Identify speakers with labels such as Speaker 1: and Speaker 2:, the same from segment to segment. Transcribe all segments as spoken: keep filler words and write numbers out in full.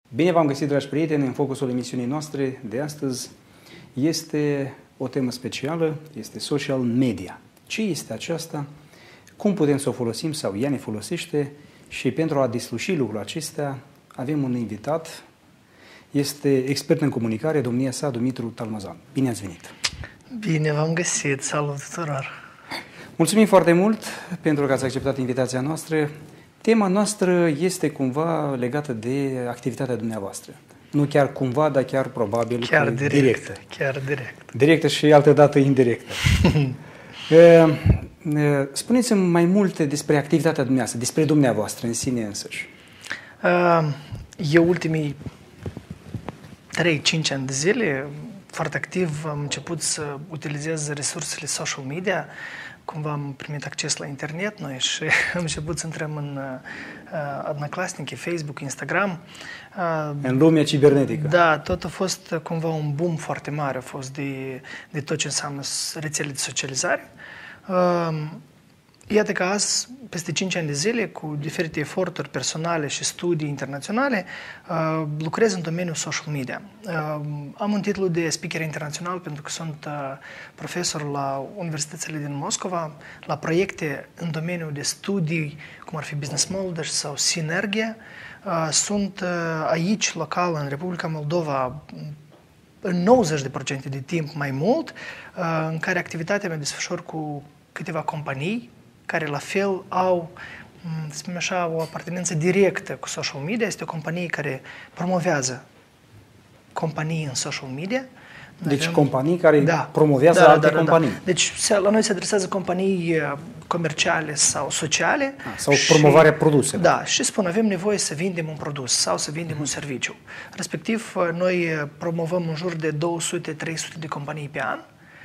Speaker 1: Bine v-am găsit, dragi prieteni, în focusul emisiunii noastre de astăzi este o temă specială, este social media. Ce este aceasta? Cum putem să o folosim sau ea ne folosește? Și pentru a desluși lucrul acesta avem un invitat, este expert în comunicare, domnia sa, Dumitru Talmazan. Bine ați venit!
Speaker 2: Bine v-am găsit! Salut tuturor!
Speaker 1: Mulțumim foarte mult pentru că ați acceptat invitația noastră. Tema noastră este cumva legată de activitatea dumneavoastră. Nu chiar cumva, dar chiar probabil
Speaker 2: chiar direct,
Speaker 1: directă.
Speaker 2: Chiar direct.
Speaker 1: Directă și altădată indirectă. Spuneți-mi mai multe despre activitatea dumneavoastră, despre dumneavoastră în sine însăși.
Speaker 2: Eu ultimii trei cinci ani de zile, foarte activ, am început să utilizez resursele social media. Cumva am primit acces la internet noi și am început să intrăm în uh, Одноклассники, Facebook, Instagram.
Speaker 1: Uh, în lumea cibernetică.
Speaker 2: Da, tot a fost cumva un boom foarte mare, a fost de, de tot ce înseamnă rețele de socializare. Uh, Iată că azi, peste cinci ani de zile, cu diferite eforturi personale și studii internaționale, uh, lucrez în domeniul social media. Uh, am un titlu de speaker internațional pentru că sunt uh, profesor la universitățile din Moscova, la proiecte în domeniul de studii, cum ar fi Business Molders sau Sinergia. Uh, sunt uh, aici, local, în Republica Moldova, în nouăzeci la sută de timp mai mult, uh, în care activitatea mea desfășor cu câteva companii, care la fel au, să spunem așa, o apartenență directă cu social media. Este o companie care promovează companii în social media.
Speaker 1: Deci avem companii care
Speaker 2: da,
Speaker 1: promovează
Speaker 2: da,
Speaker 1: alte
Speaker 2: da, da,
Speaker 1: companii.
Speaker 2: Da. Deci la noi se adresează companii comerciale sau sociale.
Speaker 1: A, sau și, promovarea produselor.
Speaker 2: Da, și spun, avem nevoie să vindem un produs sau să vindem un serviciu. Respectiv, noi promovăm în jur de două sute trei sute de companii pe an.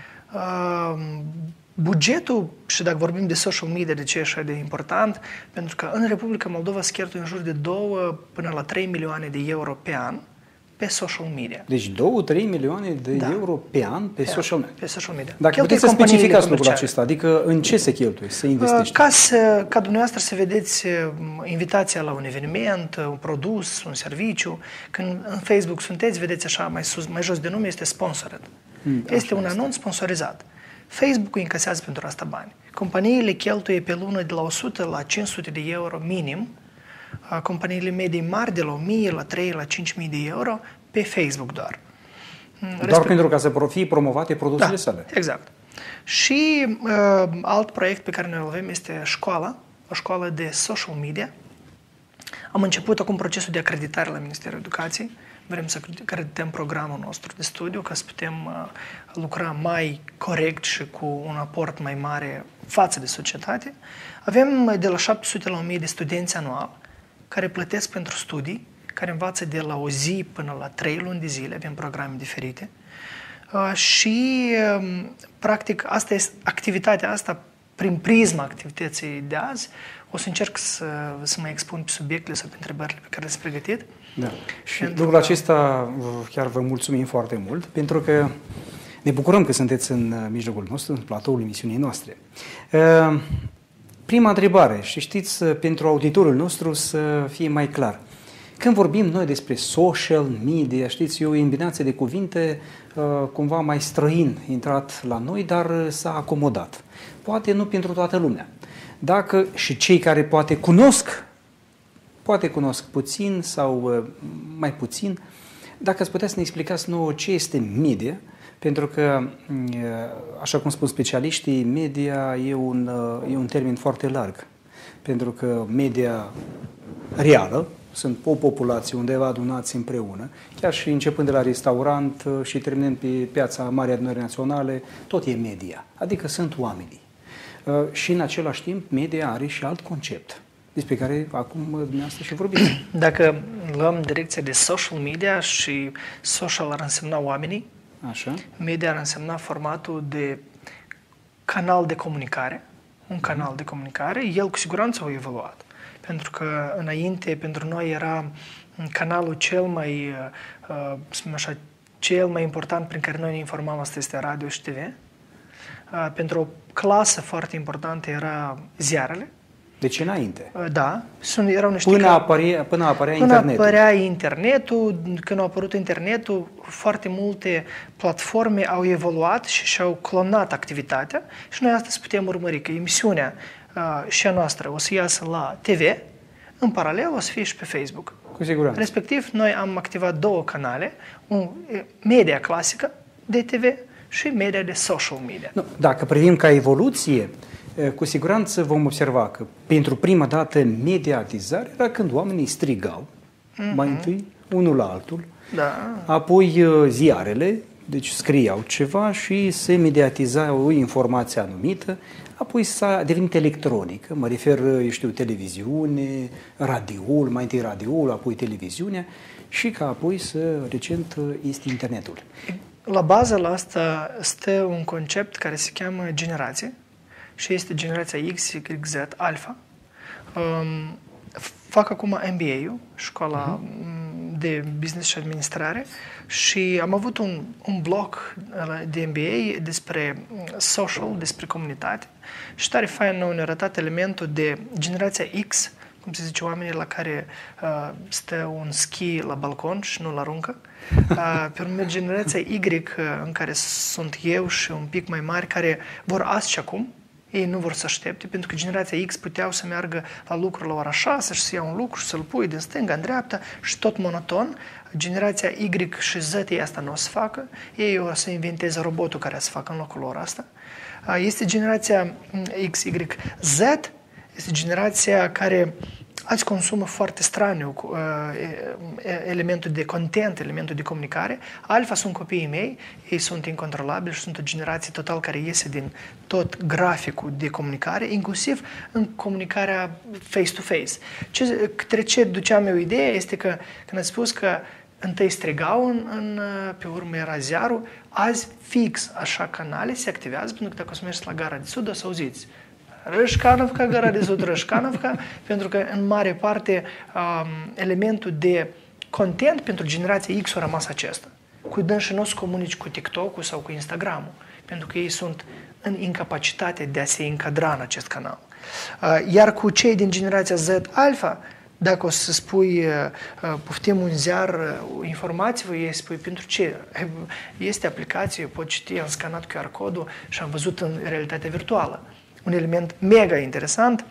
Speaker 2: Uh, Bugetul, și dacă vorbim de social media, de ce e așa de important, pentru că în Republica Moldova se cheltuie în jur de două până la trei milioane de euro pe an pe social media.
Speaker 1: Deci două trei milioane de
Speaker 2: da.
Speaker 1: euro pe an pe, pe social media.
Speaker 2: Pe social media.
Speaker 1: Dacă puteți să specificați lucrul acesta, adică în ce se cheltuie, se investește?
Speaker 2: Ca, să, ca dumneavoastră să vedeți invitația la un eveniment, un produs, un serviciu, când în Facebook sunteți, vedeți așa mai sus, mai jos de nume, este sponsored. Hmm, este un anunț sponsorizat. Facebook-ul încasează pentru asta bani. Companiile cheltuie pe lună de la o sută la cinci sute de euro minim, companiile medii mari de la o mie la trei la cinci mii de euro pe Facebook doar.
Speaker 1: Doar Respect... pentru ca să fie promovate produsele
Speaker 2: da,
Speaker 1: sale.
Speaker 2: Exact. Și uh, alt proiect pe care noi îl avem este școala, o școală de social media. Am început acum procesul de acreditare la Ministerul Educației. Vrem să acredităm programul nostru de studiu ca să putem uh, lucra mai corect și cu un aport mai mare față de societate. Avem de la șapte sute la o mie de studenți anual care plătesc pentru studii, care învață de la o zi până la trei luni de zile, avem programe diferite. Uh, și, uh, practic, asta este activitatea asta, prin prisma activității de azi, o să încerc să, să mă expun pe subiectele sau pe întrebările pe care le-ați pregătit.
Speaker 1: Da. Și lucrul că... acesta chiar vă mulțumim foarte mult, pentru că ne bucurăm că sunteți în mijlocul nostru, în platoul emisiunii noastre. Prima întrebare, și știți, pentru auditorul nostru să fie mai clar. Când vorbim noi despre social media, știți, e o imbinație de cuvinte cumva mai străin intrat la noi, dar s-a acomodat. Poate nu pentru toată lumea. Dacă și cei care poate cunosc, poate cunosc puțin sau mai puțin, dacă ați putea să ne explicați nouă ce este media, pentru că, așa cum spun specialiștii, media e un, e un termen foarte larg, pentru că media reală, sunt o populație undeva adunați împreună, chiar și începând de la restaurant și terminând pe piața Marii Adunări Naționale, tot e media, adică sunt oamenii. Și în același timp, media are și alt concept, despre care acum dumneavoastră și vorbiți.
Speaker 2: Dacă luăm direcția de social media și social ar însemna oamenii,
Speaker 1: așa.
Speaker 2: Media ar însemna formatul de canal de comunicare, un canal de comunicare, el cu siguranță a evoluat. Pentru că înainte, pentru noi era canalul cel mai, uh, așa, cel mai important prin care noi ne informam, asta este radio și T V. Uh, pentru o clasă foarte importantă era ziarele.
Speaker 1: Deci înainte.
Speaker 2: Da, sunt, erau niște...
Speaker 1: Până, apărea, până apărea
Speaker 2: până
Speaker 1: internetul.
Speaker 2: Până apărea internetul, când a apărut internetul, foarte multe platforme au evoluat și și-au clonat activitatea și noi astăzi putem urmări că emisiunea uh, și a noastră o să iasă la T V, în paralel o să fie și pe Facebook.
Speaker 1: Cu siguranță.
Speaker 2: Respectiv, noi am activat două canale, un media clasică de T V și media de social media.
Speaker 1: Nu, dacă privim ca evoluție, cu siguranță vom observa că pentru prima dată mediatizarea era când oamenii strigau, mm-hmm. mai întâi unul la altul,
Speaker 2: da.
Speaker 1: Apoi ziarele, deci scriau ceva și se mediatiza o informație anumită, apoi s-a devenit electronică, mă refer, eu știu, televiziune, radioul, mai întâi radioul, apoi televiziunea și că apoi să, recent, este internetul.
Speaker 2: La bază la asta stă un concept care se cheamă generație și este generația X, Y, Z, Alpha. Um, fac acum M B A-ul, școala uh-huh. de business și administrare și am avut un, un blog de M B A despre social, despre comunitate și tare fain ne-au arătat elementul de generația X, cum se zice, oamenii la care uh, stă un schi la balcon și nu-l aruncă. Uh, pe urmă, generația Y, uh, în care sunt eu și un pic mai mari, care vor azi și acum. Ei nu vor să aștepte, pentru că generația X puteau să meargă la lucru la ora șase și să ia un lucru și să-l pui din stânga în dreapta și tot monoton. Generația Y și Z ei asta nu o să facă. Ei o să inventeze robotul care să facă în locul lor asta. Uh, este generația X, Y, Z, este generația care azi consumă foarte straniu uh, elementul de content, elementul de comunicare. Alfa sunt copiii mei, ei sunt incontrolabili și sunt o generație total care iese din tot graficul de comunicare, inclusiv în comunicarea face-to-face. Ce, către ce duceam eu ideea este că când ați spus că întâi strigau, în, în, pe urmă era ziarul, azi fix așa canale se activează, pentru că dacă o să mergeți la Gara de Sud o să auziți Rășcanovca, Gara de Sud, Rășcanovca, pentru că în mare parte um, elementul de content pentru generația X a rămas acesta. Cu dânsi nu se comunici cu TikTok-ul sau cu Instagram-ul, pentru că ei sunt în incapacitate de a se încadra în acest canal. Uh, iar cu cei din generația Z Alpha, dacă o să spui, uh, poftim un ziar, uh, informați-vă, ei spui, pentru ce? Este aplicație, eu pot citi, am scanat Q R codul și am văzut în realitatea virtuală. Un element mega interesant.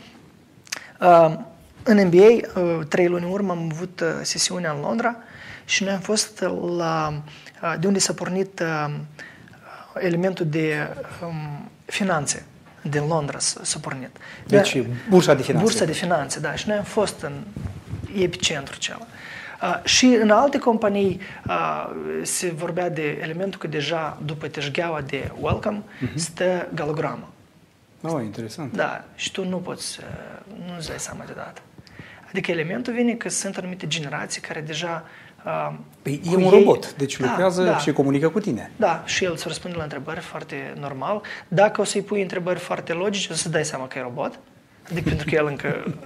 Speaker 2: Uh, în M B A, uh, trei luni în urmă, am avut uh, sesiunea în Londra și noi am fost la, uh, de unde s-a pornit uh, elementul de um, finanțe. Din Londra s-a pornit.
Speaker 1: Deci, bursa de finanțe.
Speaker 2: Bursa de finanțe, da. Și noi am fost în epicentru acela. Uh, și în alte companii uh, se vorbea de elementul că deja după teșgheaua de welcome uh-huh. stă galogramă.
Speaker 1: Oh, interesant.
Speaker 2: Da, și tu nu poți, nu-ți dai seama deodată. Adică elementul vine că sunt anumite generații care deja... Uh,
Speaker 1: păi e un ei... robot, deci
Speaker 2: da,
Speaker 1: lucrează
Speaker 2: da.
Speaker 1: și comunică cu tine.
Speaker 2: Da, și el îți răspunde la întrebări foarte normal. Dacă o să-i pui întrebări foarte logice, o să dai seama că e robot. Adică pentru că el încă,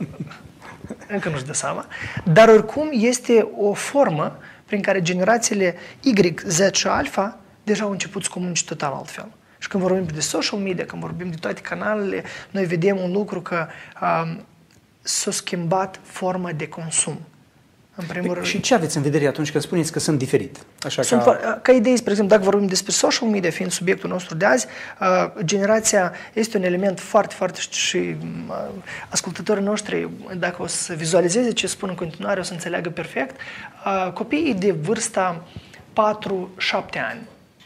Speaker 2: încă nu-și dă seama. Dar oricum este o formă prin care generațiile Y, Z și Alpha deja au început să comunice total altfel. Și când vorbim de social media, când vorbim de toate canalele, noi vedem un lucru că um, s-a schimbat forma de consum. În primul rând.
Speaker 1: Și ce aveți în vedere atunci când spuneți că sunt diferit? Așa
Speaker 2: sunt
Speaker 1: ca...
Speaker 2: ca idei, spre exemplu, dacă vorbim despre social media, fiind subiectul nostru de azi, uh, generația este un element foarte, foarte și uh, ascultătorii noștri, dacă o să vizualizeze ce spun în continuare, o să înțeleagă perfect. Uh, copiii de vârsta patru șapte ani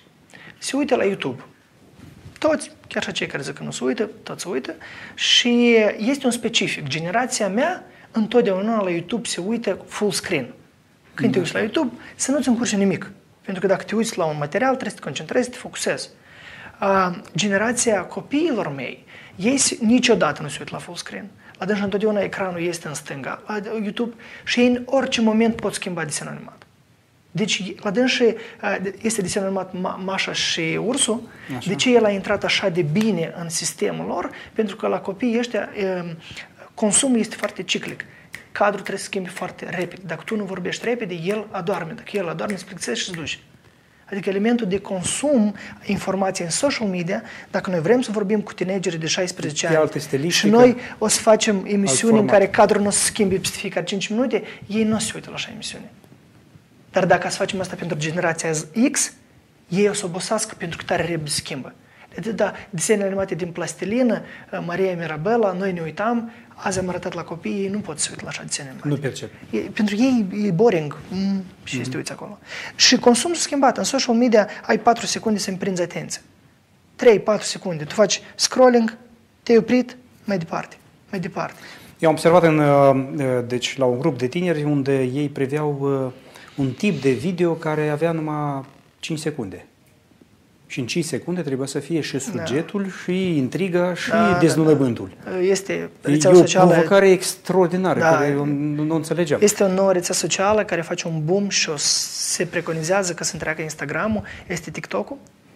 Speaker 2: se uită la YouTube. Toți, chiar și cei care zic că nu se uită, toți se uită și este un specific. Generația mea întotdeauna la YouTube se uită full screen. Când te uiți la YouTube, să nu-ți încurce nimic. Pentru că dacă te uiți la un material, trebuie să te concentrezi, să te focusezi. Uh, generația copiilor mei, ei niciodată nu se uită la full screen. La dânsi întotdeauna ecranul este în stânga, la YouTube, și ei în orice moment pot schimba desenul animat. Deci, la dânsi este desenul animat Ma- Mașa și Ursul. Așa. De ce el a intrat așa de bine în sistemul lor? Pentru că la copiii ăștia consumul este foarte ciclic. Cadrul trebuie să schimbi foarte repede. Dacă tu nu vorbești repede, el adorme. Dacă el adorme, îți plictisești și îți duci. Adică elementul de consum informației în social media, dacă noi vrem să vorbim cu tinegerii de șaisprezece ani și noi o să facem emisiuni în care cadrul nu se schimbe peste fiecare cinci minute, ei nu se uită la așa emisiune. Dar dacă să facem asta pentru generația X, ei o să obosească pentru că tare repede se schimbă. Da, desenele animate din plastilină, Maria Mirabela, noi ne uitam, azi am arătat la copii, ei nu pot să uite la așa desene animate.
Speaker 1: Nu percep.
Speaker 2: E, pentru ei e boring mm, și mm-hmm. te uiți acolo. Și consumul s-a schimbat. În social media ai patru secunde să împrinzi atenție. trei patru secunde. Tu faci scrolling, te-ai oprit, mai departe, mai departe.
Speaker 1: Eu am observat în, deci, la un grup de tineri unde ei preveau un tip de video care avea numai cinci secunde. Și în cinci secunde trebuie să fie și subiectul, da. și intriga, și da, deznodământul.
Speaker 2: Da, da. Este rețeaua socială...
Speaker 1: E o provocare extraordinară, da, care eu nu, nu înțelegeam.
Speaker 2: Este o nouă rețea socială care face un boom și o se preconizează că să întreagă Instagram-ul, este TikTok-ul.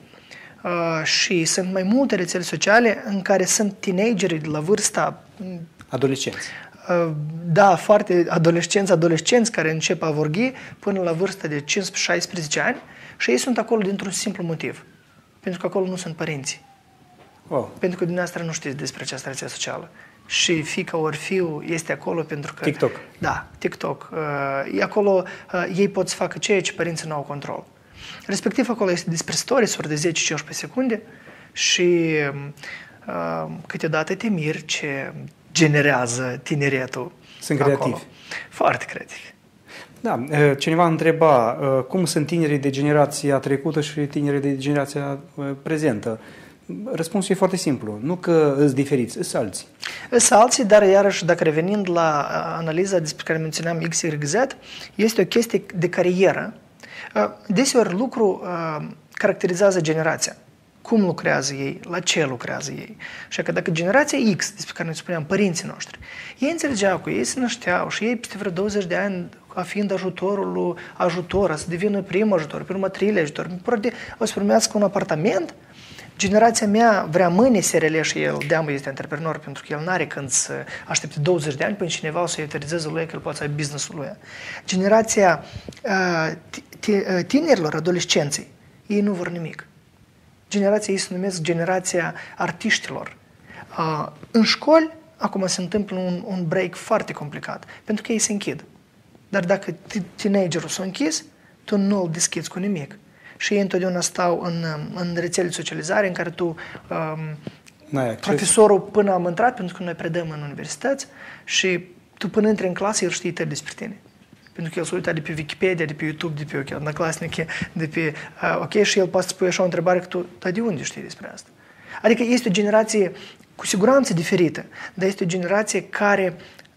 Speaker 2: Uh, și sunt mai multe rețele sociale în care sunt teenageri de la vârsta...
Speaker 1: Adolescenți.
Speaker 2: Uh, da, foarte adolescenți, adolescenți care încep a vorghi până la vârsta de cincisprezece șaisprezece ani și ei sunt acolo dintr-un simplu motiv. Pentru că acolo nu sunt părinții. Oh. Pentru că dumneavoastră nu știți despre această rețea socială. Și fiica ori fiul este acolo pentru că...
Speaker 1: TikTok.
Speaker 2: Da, TikTok. Uh, e acolo, uh, ei pot să facă ceea ce părinții nu au control. Respectiv acolo este despre stories-uri de zece cincisprezece secunde și uh, câteodată te miri ce generează tineretul.
Speaker 1: Sunt
Speaker 2: acolo.
Speaker 1: creativi.
Speaker 2: Foarte creativi.
Speaker 1: Da, cineva întreba cum sunt tinerii de generația trecută și tinerii de generația prezentă. Răspunsul e foarte simplu. Nu că îți diferiți, sunt alții.
Speaker 2: Sunt alții, dar iarăși, dacă revenind la analiza despre care menționam X Y Z, este o chestie de carieră. Deseori lucru caracterizează generația. Cum lucrează ei, la ce lucrează ei. Și că dacă generația X, despre care noi spuneam, părinții noștri, ei înțelegeau că ei se nășteau și ei peste vreo douăzeci de ani, a fiind ajutorul lui ajutor, să devină prim ajutor, pe urmă treilea ajutor, o să primească un apartament, generația mea vrea mâine S R L și el, de-amă este antreprenor, pentru că el n-are când să aștepte douăzeci de ani până cineva o să autorizeze lui că el poate să aibă business-ul lui. Generația uh, tinerilor, adolescenții, ei nu vor nimic. Generația ei se numesc generația artiștilor. Uh, în școli, acum se întâmplă un, un break foarte complicat, pentru că ei se închid. Dar dacă teenagerul s-a închis, tu nu îl deschizi cu nimic. Și ei întotdeauna stau în, în rețele de socializare în care tu, um, profesorul până am intrat, pentru că noi predăm în universități, și tu până intri în clasă, el știe tăi despre tine. Pentru că el s-a uitat de pe Wikipedia, de pe YouTube, de pe Odnoklassniki, de pe... Uh, ok, și el poate să pui așa o întrebare că tu, dar de unde știi despre asta? Adică este o generație cu siguranță diferită, dar este o generație care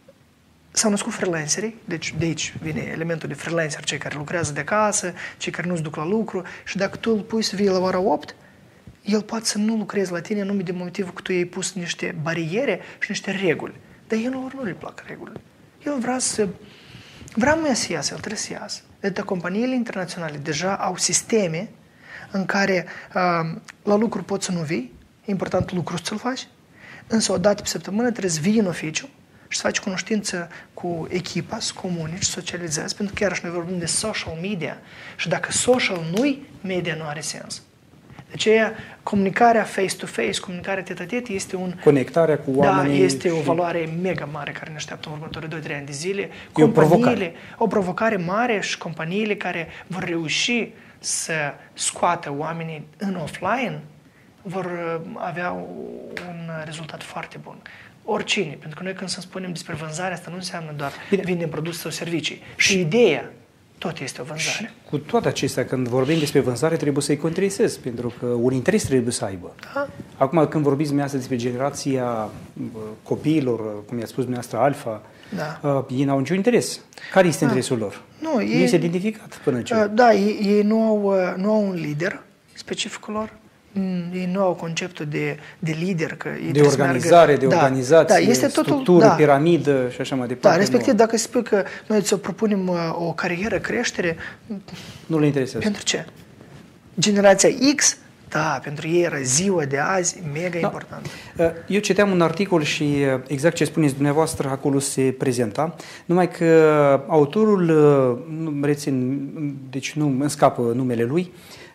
Speaker 2: s-au născut freelancerii, deci de aici vine elementul de freelancer, cei care lucrează de acasă, cei care nu se duc la lucru, și dacă tu îl pui să vii la ora opt, el poate să nu lucreze la tine numai de motivul că tu i-ai pus niște bariere și niște reguli. Dar el nu, nu-i plac regulile. El vrea să... Vrea mai să iasă, el trebuie să iasă. Deci companiile internaționale deja au sisteme în care uh, la lucru poți să nu vii, e important lucru să-l faci, însă o dată pe săptămână trebuie să vii în oficiu și să faci cunoștință cu echipa, să comunici, să socializezi, pentru că chiar și noi vorbim de social media și dacă social nu-i, media nu are sens. De aceea, comunicarea face-to-face, comunicarea tet-a-tet este un...
Speaker 1: Conectarea cu oamenii...
Speaker 2: Da, este și... o valoare mega mare care ne așteaptă în următorii doi trei ani de zile. E o provocare. O provocare mare și companiile care vor reuși să scoată oamenii în offline vor avea un rezultat foarte bun. Oricine, pentru că noi când să spunem despre vânzare, asta nu înseamnă doar Bine. vindem produse sau servicii. Și ideea, tot este o vânzare. Și
Speaker 1: cu toate acestea, când vorbim despre vânzare, trebuie să-i contrasezi, pentru că un interes trebuie să aibă. Da. Acum, când vorbiți dumneavoastră despre generația copiilor, cum i-a spus dumneavoastră, alfa, da. uh, ei n-au niciun interes. Care este da. interesul lor? Nu, nu ei, este identificat până ce?
Speaker 2: Uh, da, ei, ei nu, au, nu au un lider specificul lor. Ei nu au conceptul de, de lider, că ei
Speaker 1: de organizare,
Speaker 2: meargă,
Speaker 1: de
Speaker 2: da,
Speaker 1: organizație,
Speaker 2: da, este totul,
Speaker 1: structură,
Speaker 2: da.
Speaker 1: piramidă și așa mai departe.
Speaker 2: Da, respectiv, dacă spui că noi ți-o propunem o carieră, creștere,
Speaker 1: nu le interesează.
Speaker 2: Pentru ce? Generația X, da, pentru ei era ziua de azi mega da. important.
Speaker 1: Eu citeam un articol și exact ce spuneți dumneavoastră acolo se prezenta, numai că autorul, nu rețin, deci nu îmi scapă numele lui,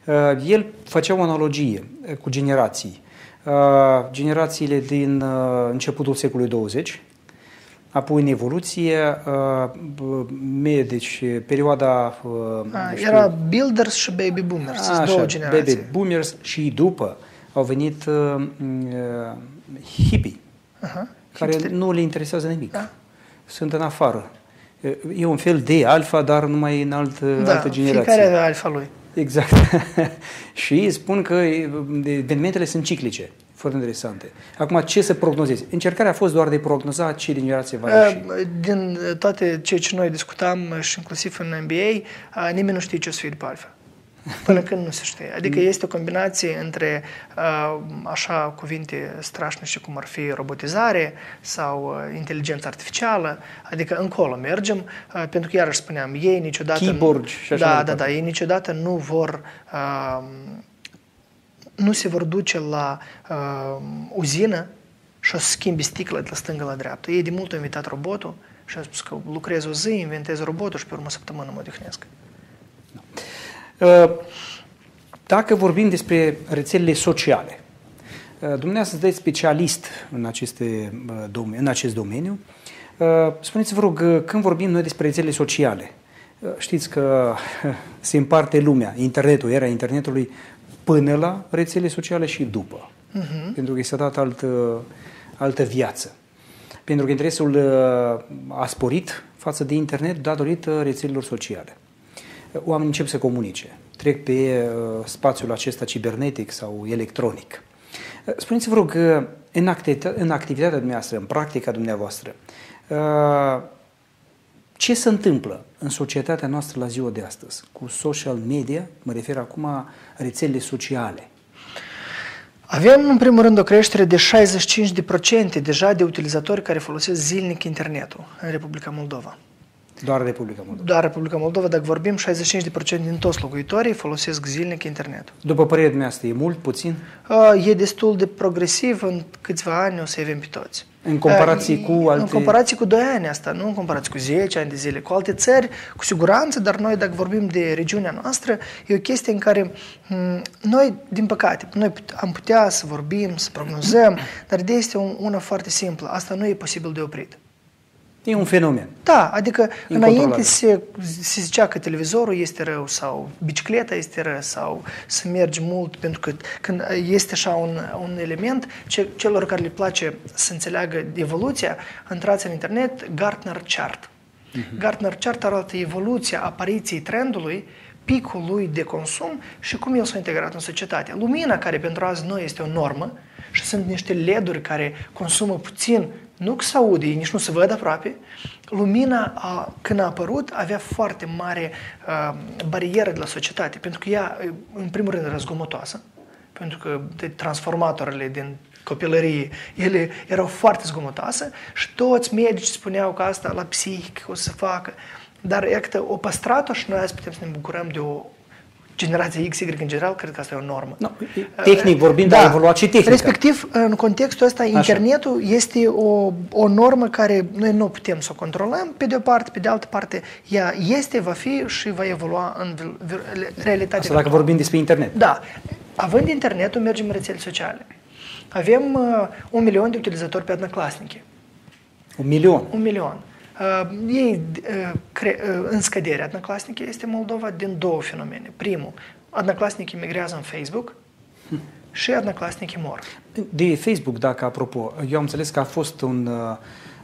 Speaker 1: El făcea o analogie cu generații. Generațiile din începutul secolului douăzeci, apoi în evoluție, deci perioada...
Speaker 2: A, știu, era builders și baby boomers,
Speaker 1: așa,
Speaker 2: două generații.
Speaker 1: Baby boomers și după au venit uh, hippie, uh-huh. care Hipster. Nu le interesează nimic. Da. Sunt în afară. E un fel de alfa, dar numai în alt,
Speaker 2: da,
Speaker 1: altă generație.
Speaker 2: Fiecare are alfa lui.
Speaker 1: Exact. Și spun că evenimentele sunt ciclice. Foarte interesante. Acum, ce să prognozezi? Încercarea a fost doar de prognoza ce din generație va ieși.
Speaker 2: Din toate ceea ce noi discutam și inclusiv în N B A, nimeni nu știe ce o să fie după alfa. Până când nu se știe. Adică este o combinație între așa cuvinte strașnice cum ar fi robotizare sau inteligență artificială, adică încolo mergem, pentru că iarăși spuneam, ei niciodată...
Speaker 1: Keyboard și așa.
Speaker 2: Da, da, da, ei niciodată nu vor... nu se vor duce la uh, uzină și o să schimbi sticla de la stânga la dreapta. Ei de mult au invitat robotul și au spus că lucrez o zi, inventez robotul și pe urmă săptămână mă odihnesc.
Speaker 1: Dacă vorbim despre rețelele sociale, dumneavoastră sunteți specialist în, aceste, în acest domeniu. Spuneți-vă rog, când vorbim noi despre rețelele sociale, știți că se împarte lumea, internetul, era internetului, până la rețele sociale și după. Uh-huh. Pentru că i s-a dat altă, altă viață. Pentru că interesul a sporit față de internet datorită rețelelor sociale. Oamenii încep să comunice, trec pe spațiul acesta cibernetic sau electronic. Spuneți-vă rog, în, activitatea, în activitatea dumneavoastră, în practica dumneavoastră, ce se întâmplă în societatea noastră la ziua de astăzi cu social media, mă refer acum la rețelele sociale?
Speaker 2: Avem, în primul rând, o creștere de șaizeci și cinci la sută deja de utilizatori care folosesc zilnic internetul în Republica Moldova.
Speaker 1: Doar Republica Moldova?
Speaker 2: Doar Republica Moldova, dacă vorbim, șaizeci și cinci la sută din toți locuitorii folosesc zilnic internetul.
Speaker 1: După părerea dumneavoastră, e mult, puțin?
Speaker 2: E destul de progresiv, în câțiva ani o să avem pe toți.
Speaker 1: În comparație cu alte...
Speaker 2: În comparație cu doi ani asta, nu în comparație cu zece ani de zile. Cu alte țări, cu siguranță, dar noi, dacă vorbim de regiunea noastră, e o chestie în care m- noi, din păcate, noi am putea să vorbim, să prognozăm, dar ideea este una foarte simplă. Asta nu e posibil de oprit.
Speaker 1: E un fenomen.
Speaker 2: Da, adică înainte se, se zicea că televizorul este rău sau bicicleta este rău sau să mergi mult, pentru că când este așa un, un element, ce, celor care le place să înțeleagă evoluția, intrați în internet, Gartner Chart. Uh-huh. Gartner Chart arată evoluția apariției trendului, picul lui de consum și cum el s-a integrat în societate. Lumina, care pentru azi noi este o normă și sunt niște L E D-uri care consumă puțin, nu că se aude, nici nu se văd aproape, lumina, a, când a apărut, avea foarte mare a, barieră de la societate, pentru că ea, în primul rând, era zgomotoasă, pentru că de transformatorele din copilărie, ele erau foarte zgomotoase și toți medici spuneau că asta la psihic o să facă, dar iată, o păstrat-o și noi azi putem să ne bucurăm de o generația X, Y în general, cred că asta e o normă.
Speaker 1: No, tehnic vorbind, da, a evoluat și tehnica.
Speaker 2: Respectiv, în contextul ăsta, așa, internetul este o, o normă care noi nu putem să o controlăm, pe de o parte, pe de altă parte, ea este, va fi și va evolua în realitatea.
Speaker 1: Asta dacă vorbim despre internet.
Speaker 2: Da. Având internetul, mergem în rețele sociale. Avem uh, un milion de utilizatori pe Одноклассники.
Speaker 1: Un milion?
Speaker 2: Un milion. Uh, ei, uh, cre, uh, în scădere, Одноклассники este Moldova din două fenomene. Primul, Одноклассники migrează în Facebook hm. și Одноклассники mor.
Speaker 1: De Facebook, dacă apropo, eu am înțeles că a fost un, uh,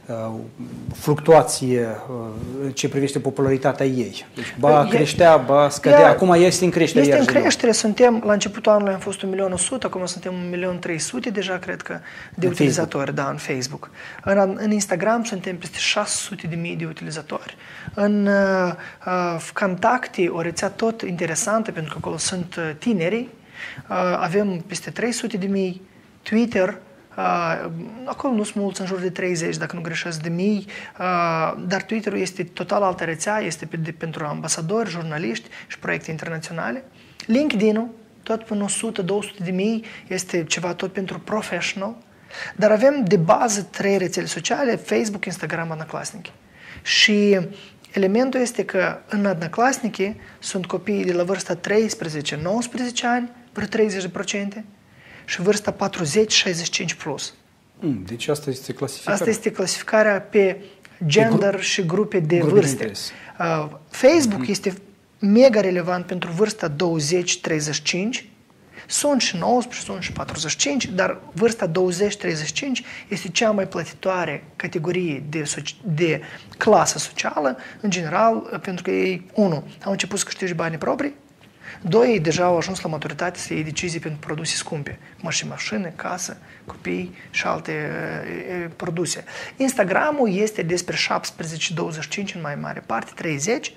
Speaker 1: fluctuație uh, ce privește popularitatea ei. Deci, ba creștea, ba scădea, ea, acum este în creștere.
Speaker 2: Este în creștere, suntem, la începutul anului am fost un milion o sută, acum suntem un milion trei sute deja, cred că, de în utilizatori, Facebook. Da, în Facebook. În, în Instagram suntem peste șase sute de mii de utilizatori. În uh, Vkontakte, o rețea tot interesantă, pentru că acolo sunt tinerii, uh, avem peste trei sute de mii, Twitter, Uh, acolo nu sunt mulți, în jur de treizeci, dacă nu greșesc, de mii, uh, dar Twitter-ul este total altă rețea, este pe, de, pentru ambasadori, jurnaliști și proiecte internaționale. LinkedIn-ul, tot până o sută două sute de mii, este ceva tot pentru professional, dar avem de bază trei rețele sociale, Facebook, Instagram, Одноклассники. Și Elementul este că în adnăclasnice sunt copiii de la vârsta treisprezece nouăsprezece ani, vreo treizeci la sută, și vârsta patruzeci șaizeci și cinci plus.
Speaker 1: Mm, deci asta este clasificarea.
Speaker 2: Asta este clasificarea pe gender gru- și grupe de
Speaker 1: grupe
Speaker 2: vârste.
Speaker 1: De
Speaker 2: uh, Facebook mm. este mega relevant pentru vârsta douăzeci treizeci și cinci. Sunt și nouăsprezece, sunt și patruzeci și cinci, dar vârsta douăzeci treizeci și cinci este cea mai plătitoare categorie de, soci- de clasă socială, în general, pentru că ei, unu, au început să câștige banii proprii, doi, ei deja au ajuns la maturitate să iei decizii pentru produse scumpe, cum și mașini, casă, copii și alte e, e, produse. Instagramul este despre șaptesprezece douăzeci și cinci, în mai mare parte, treizeci,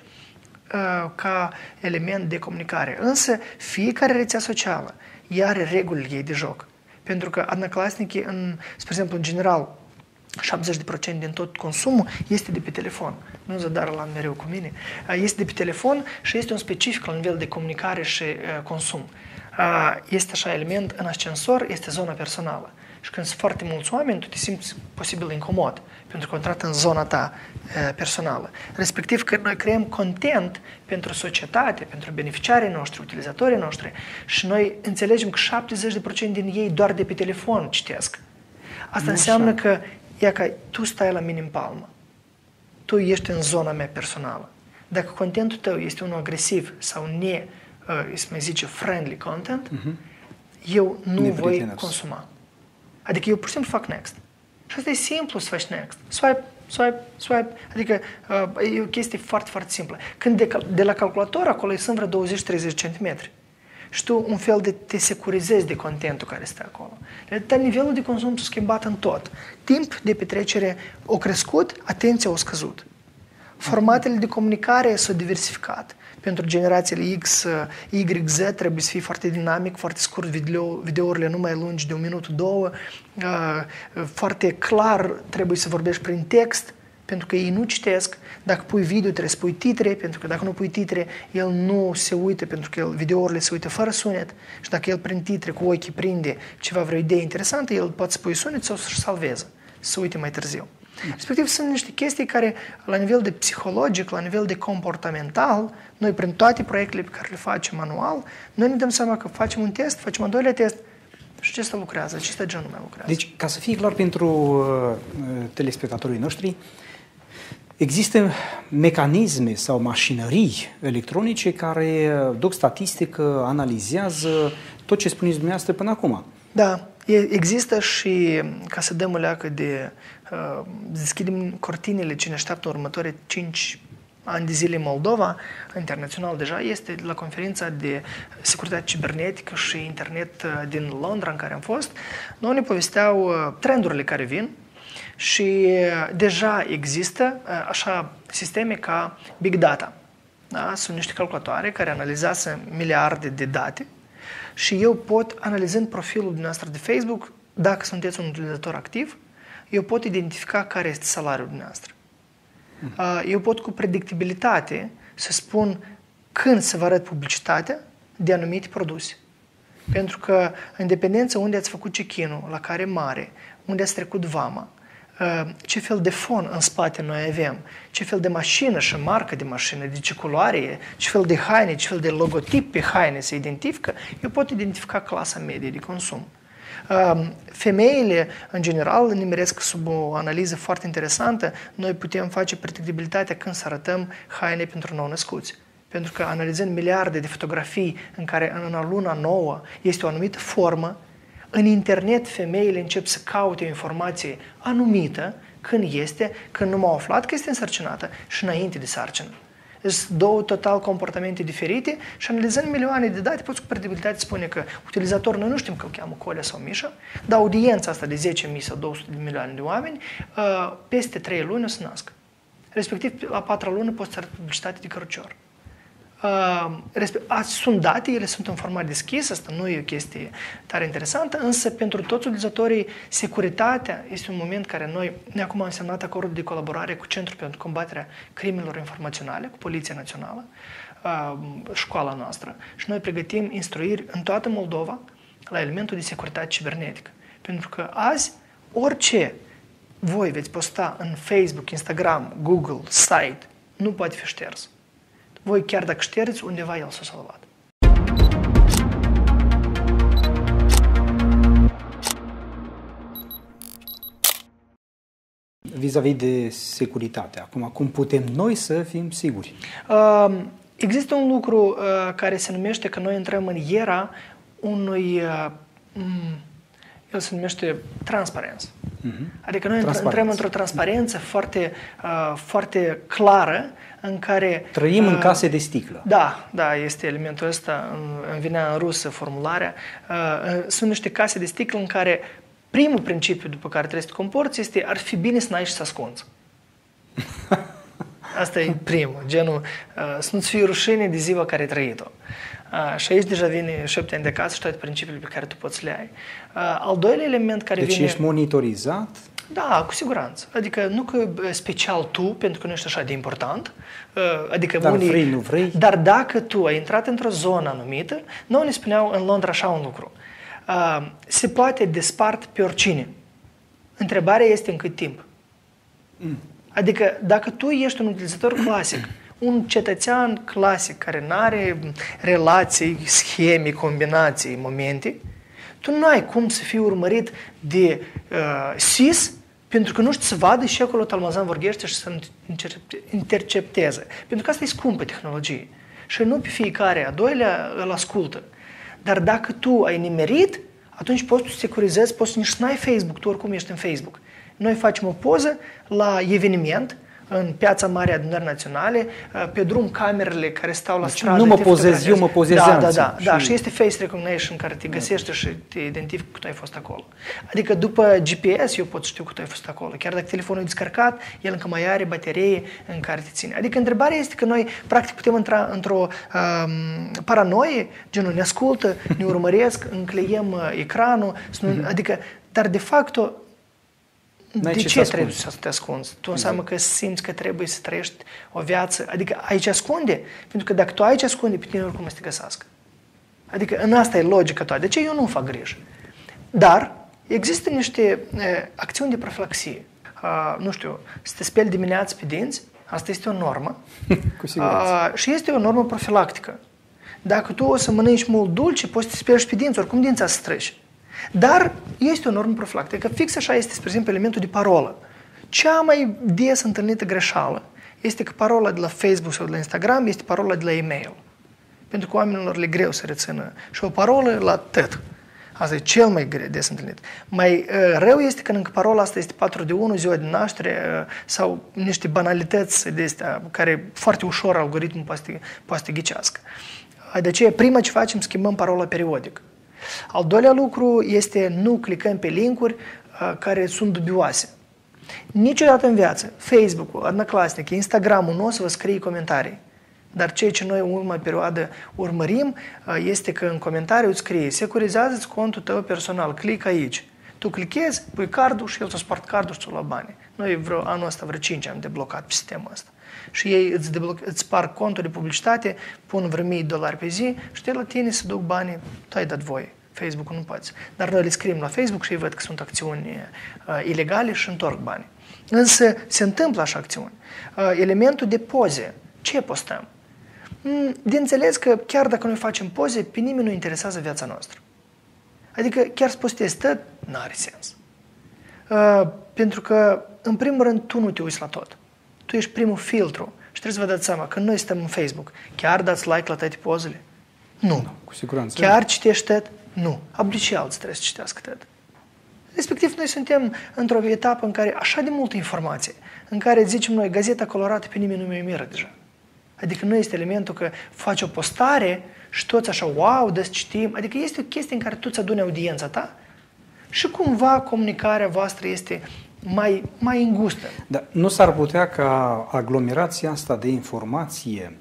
Speaker 2: ca element de comunicare. Însă, fiecare rețea socială are regulile ei de joc. Pentru că adnăclasnicii, în, spre exemplu, în general, șaptezeci la sută din tot consumul este de pe telefon. Nu zadar la mereu cu mine. Este de pe telefon și este un specific la nivel de comunicare și uh, consum. Uh, este așa element în ascensor, este zona personală. Și când sunt foarte mulți oameni, tu te simți posibil incomod, pentru că intrat în zona ta uh, personală. Respectiv că noi creăm content pentru societate, pentru beneficiarii noștri, utilizatorii noștri, și noi înțelegem că șaptezeci la sută din ei doar de pe telefon citesc. Asta nu înseamnă așa. Că ia că tu stai la mine în palmă. Tu ești în zona mea personală. Dacă contentul tău este unul agresiv sau ne, uh, se mai zice, friendly content, uh-huh. eu nu voi consuma. Adică eu pur și simplu fac next. Și asta e simplu să faci next. Swipe, swipe, swipe. Adică uh, e o chestie foarte, foarte simplă. Când de, de la calculator, acolo sunt vreo douăzeci treizeci centimetri. Și tu un fel de te securizezi de contentul care stă acolo. Dar nivelul de consum s-a schimbat în tot. Timp de petrecere a crescut, atenția a scăzut. Formatele de comunicare s-au diversificat. Pentru generațiile X, Y, Z trebuie să fie foarte dinamic, foarte scurt, video, videourile nu mai lungi de un minut, două, foarte clar trebuie să vorbești prin text, pentru că ei nu citesc. Dacă pui video, trebuie să pui titre, pentru că dacă nu pui titre, el nu se uită, pentru că el, videourile se uită fără sunet. Și dacă el prin titre cu ochii prinde ceva, vreo idee interesantă, el poate să pui sunet sau să-și salveze, să se uite mai târziu. Respectiv, sunt niște chestii care, la nivel de psihologic, la nivel de comportamental, noi, prin toate proiectele pe care le facem anual, noi ne dăm seama că facem un test, facem un doilea test, și acesta lucrează, acesta gen nu mai lucrează.
Speaker 1: Deci, ca să fie clar pentru uh, telespectatorii noștri, există mecanisme sau mașinării electronice care duc statistică, analizează tot ce spuneți dumneavoastră până acum.
Speaker 2: Da, există și, ca să dăm o leacă de, uh, deschidem cortinele ce ne așteaptă următoare cinci ani de zile în Moldova, internațional deja, este la conferința de securitate cibernetică și internet din Londra, în care am fost. Noi ne povesteau trendurile care vin și deja există așa sisteme ca Big Data. Da? Sunt niște calculatoare care analizează miliarde de date și eu pot, analizând profilul dumneavoastră de Facebook, dacă sunteți un utilizator activ, eu pot identifica care este salariul dumneavoastră. Eu pot cu predictibilitate să spun când să vă arăt publicitatea de anumite produse. Pentru că în dependență unde ați făcut check-in-ul, la care mare, unde ați trecut vama, ce fel de fon în spate noi avem, ce fel de mașină și marcă de mașină, de ce culoare e, ce fel de haine, ce fel de logotip pe haine se identifică, eu pot identifica clasa medie de consum. Femeile, în general, nimeresc sub o analiză foarte interesantă. Noi putem face predictibilitatea când să arătăm haine pentru nou-născuți. Pentru că analizând miliarde de fotografii în care în luna nouă este o anumită formă, în internet femeile încep să caute o informație anumită când este, când nu m-au aflat că este însărcinată și înainte de sarcină. Sunt două total comportamente diferite și analizând milioane de date, poți cu credibilitate spune că utilizatorul, noi nu știm că îl cheamă Colea sau Mișa, dar audiența asta de zece mii sau două sute de milioane de oameni, peste trei luni o să nască. Respectiv, la patra lună poți să arăt publicitate de cărucior. Sunt date, ele sunt în format deschis, asta nu e o chestie tare interesantă, însă pentru toți utilizatorii, securitatea este un moment care noi, noi acum am semnat acordul de colaborare cu Centrul pentru combaterea crimelor informaționale, cu Poliția Națională, școala noastră, și noi pregătim instruiri în toată Moldova la elementul de securitate cibernetică. Pentru că azi, orice voi veți posta în Facebook, Instagram, Google, site, nu poate fi șters. Voi chiar dacă ștergeți, undeva el s-a salvat.
Speaker 1: Vis-a-vis de securitate, acum, cum putem noi să fim siguri?
Speaker 2: Uh, există un lucru uh, care se numește că noi intrăm în era unui, uh, um, el se numește transparență. Uh-huh. Adică noi intrăm într-o transparență foarte, uh, foarte clară în care...
Speaker 1: Trăim
Speaker 2: uh,
Speaker 1: în case de sticlă.
Speaker 2: Da, da, este elementul ăsta, îmi vinea în rusă formularea. Uh, sunt niște case de sticlă în care primul principiu după care trebuie să te comporți este ar fi bine să n-ai și să ascunzi. Asta e primul, genul uh, să nu-ți fie rușine de ziua care ai trăit-o. Uh, și aici deja vine șapte ani de casă și toate principiile pe care tu poți să le ai. Uh, al doilea element care
Speaker 1: deci
Speaker 2: vine...
Speaker 1: Deci ești monitorizat?
Speaker 2: Da, cu siguranță. Adică nu că special tu, pentru că nu ești așa de important. Uh, adică
Speaker 1: dar
Speaker 2: unii...
Speaker 1: vrei, nu vrei?
Speaker 2: Dar dacă tu ai intrat într-o zonă anumită, noi ne spuneau în Londra așa un lucru. Uh, se poate despart pe oricine. Întrebarea este în cât timp. Mm. Adică dacă tu ești un utilizator clasic, un cetățean clasic care nu are relații, scheme, combinații, momente, tu nu ai cum să fii urmărit de uh, S I S pentru că nu știi să vadă și acolo Talmazan vorbește și să intercepteze. Pentru că asta e scumpă tehnologie. Și nu pe fiecare a doilea îl ascultă. Dar dacă tu ai nimerit, atunci poți să securizezi, poți să nici n-ai Facebook, tu oricum ești în Facebook. Noi facem o poză la eveniment, în Piața Mare a Adunării Naționale, pe drum camerele care stau la
Speaker 1: deci
Speaker 2: stradă.
Speaker 1: Nu mă pozez eu, mă pozez
Speaker 2: da,
Speaker 1: alții.
Speaker 2: da, da,
Speaker 1: și...
Speaker 2: da, și este face recognition care te găsește și te identifică că tu ai fost acolo. Adică după G P S eu pot știu că tu ai fost acolo. Chiar dacă telefonul e descărcat, el încă mai are baterie în care te ține. Adică întrebarea este că noi practic putem intra într-o um, paranoie, genul ne ascultă, ne urmăresc, încleiem ecranul, mm-hmm. adică, dar de fapt
Speaker 1: N-ai
Speaker 2: de
Speaker 1: ce
Speaker 2: ce
Speaker 1: să
Speaker 2: trebuie să te ascunzi? Tu înseamnă că simți că trebuie să trăiești o viață. Adică aici ascunde. Pentru că dacă tu aici ascunde, pe tine oricum să te găsească. Adică în asta e logica ta. De ce eu nu fac griji? Dar există niște uh, acțiuni de profilaxie. Uh, nu știu, să te speli dimineața pe dinți, asta este o normă.
Speaker 1: Cu siguranță.
Speaker 2: Uh, și este o normă profilactică. Dacă tu o să mănânci mult dulce, poți să te speli și pe dinți, oricum dința să străși. Dar este o normă profilactică. Fix așa este, spre exemplu, elementul de parolă. Cea mai des întâlnită greșeală este că parola de la Facebook sau de la Instagram este parola de la e-mail. Pentru că oamenilor le greu să rețină. Și o parolă la tot. Asta e cel mai greu des întâlnit. Mai uh, rău este când încă parola asta este patru de unu, ziua de naștere uh, sau niște banalități de astea care foarte ușor algoritmul poate să te, poate să te ghicească. De aceea, prima ce facem, schimbăm parola periodic. Al doilea lucru este nu clicăm pe linkuri uh, care sunt dubioase. Niciodată în viață, Facebook-ul, Odnoklassniki, Instagram-ul nu o să vă scrie comentarii. Dar ceea ce noi în ultima perioadă urmărim uh, este că în comentariu îți scrie securizează-ți contul tău personal, clic aici. Tu clichezi, pui cardul și el să spart cardul și ți-o lua bani. Noi vreo, anul ăsta vreo cinci am deblocat pe sistemul ăsta. Și ei îți, debloc- îți sparg contul de publicitate, pun vreo mii de dolari pe zi și de la tine să duc banii, tu ai dat voie. Facebook-ul nu poți. Dar noi le scriem la Facebook și ei văd că sunt acțiuni uh, ilegale și întorc banii. Însă se întâmplă așa acțiuni. Uh, elementul de poze. Ce postăm? Mm, de înțeles că chiar dacă noi facem poze, pe nimeni nu interesează viața noastră. Adică chiar să postezi tot, n-are sens. Uh, pentru că, în primul rând, tu nu te uiți la tot. Tu ești primul filtru și trebuie să vă dați seama că noi stăm în Facebook. Chiar dați like la toate pozele? Nu.
Speaker 1: Nu, cu siguranță.
Speaker 2: Chiar citești tot? Nu. Abli și alții trebuie să citească tot. Respectiv, noi suntem într-o etapă în care așa de multă informație, în care zicem noi, gazeta colorată pe nimeni nu mi-o miră deja. Adică nu este elementul că faci o postare și toți așa, wow, dă să citim. Adică este o chestie în care tu îți aduni audiența ta și cumva comunicarea voastră este mai, mai îngustă.
Speaker 1: Dar nu s-ar putea ca aglomerația asta de informație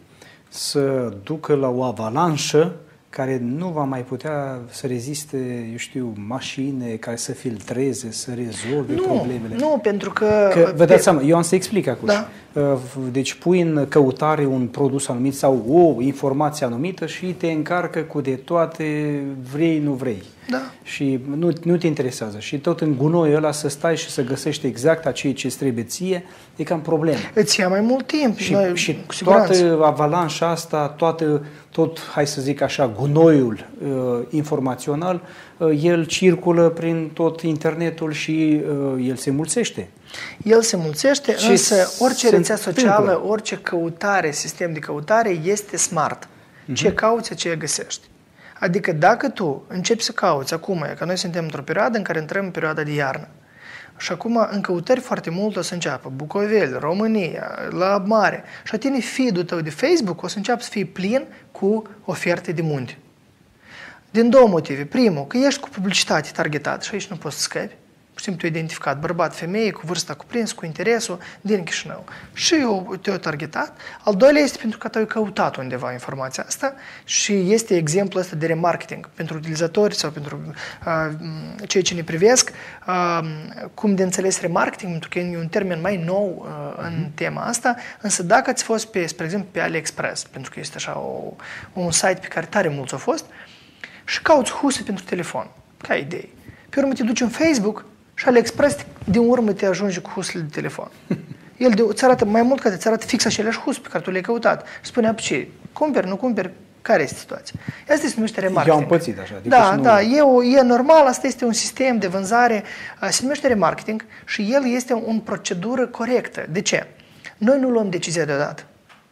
Speaker 1: să ducă la o avalanșă care nu va mai putea să reziste, eu știu, mașine care să filtreze, să rezolve
Speaker 2: nu,
Speaker 1: problemele?
Speaker 2: Nu, pentru că...
Speaker 1: că vă dați
Speaker 2: pe...
Speaker 1: seama, eu am să explic acum.
Speaker 2: Da.
Speaker 1: Deci pui în căutare un produs anumit sau o informație anumită și te încarcă cu de toate, vrei, nu vrei.
Speaker 2: Da.
Speaker 1: Și nu, nu te interesează. Și tot în gunoiul ăla să stai și să găsești exact aceea ce îți trebuie ție, e cam problemă.
Speaker 2: Îți ia mai mult timp.
Speaker 1: Și,
Speaker 2: noi,
Speaker 1: și
Speaker 2: cu siguranță.
Speaker 1: toată avalanșa asta, toată, tot, hai să zic așa, gunoiul uh, informațional, uh, el circulă prin tot internetul și uh, el se mulțește.
Speaker 2: El se mulțește,
Speaker 1: Și
Speaker 2: însă orice
Speaker 1: se
Speaker 2: rețea socială,
Speaker 1: întâmplă.
Speaker 2: orice căutare, sistem de căutare este smart. Ce uh-huh. cauți, ce găsești. Adică dacă tu începi să cauți acum, că noi suntem într-o perioadă în care intrăm în perioada de iarnă, și acum în căutări foarte mult o să înceapă Bucoveli, România, la mare, și la tine feed-ul tău de Facebook o să înceapă să fie plin cu oferte de munte. Din două motive. Primul, că ești cu publicitate targetată și aici nu poți să scapi. Pur și simplu identificat bărbat, femeie, cu vârsta cuprins, cu interesul din Chișinău. Și eu te-au targetat. Al doilea este pentru că tu-ai căutat undeva informația asta și este exemplul ăsta de remarketing pentru utilizatori sau pentru uh, cei ce ne privesc. Uh, cum de înțeles remarketing, pentru că e un termen mai nou uh, în mm-hmm. tema asta, însă dacă ați fost, pe, spre exemplu, pe AliExpress, pentru că este așa o, un site pe care tare mulți au fost, și cauți huse pentru telefon, ca idee. Pe urmă te duci în Facebook și AliExpress din urmă te ajunge cu husele de telefon. El de, îți arată mai mult că îți arată fix aceleași huse pe care tu le-ai căutat. Spune, ce, cumperi, nu cumperi, care este situația? Asta se numește remarketing.
Speaker 1: Eu am pățit așa.
Speaker 2: Da, da, e, o, e normal, asta este un sistem de vânzare, se numește remarketing și el este o procedură corectă. De ce? Noi nu luăm decizia deodată.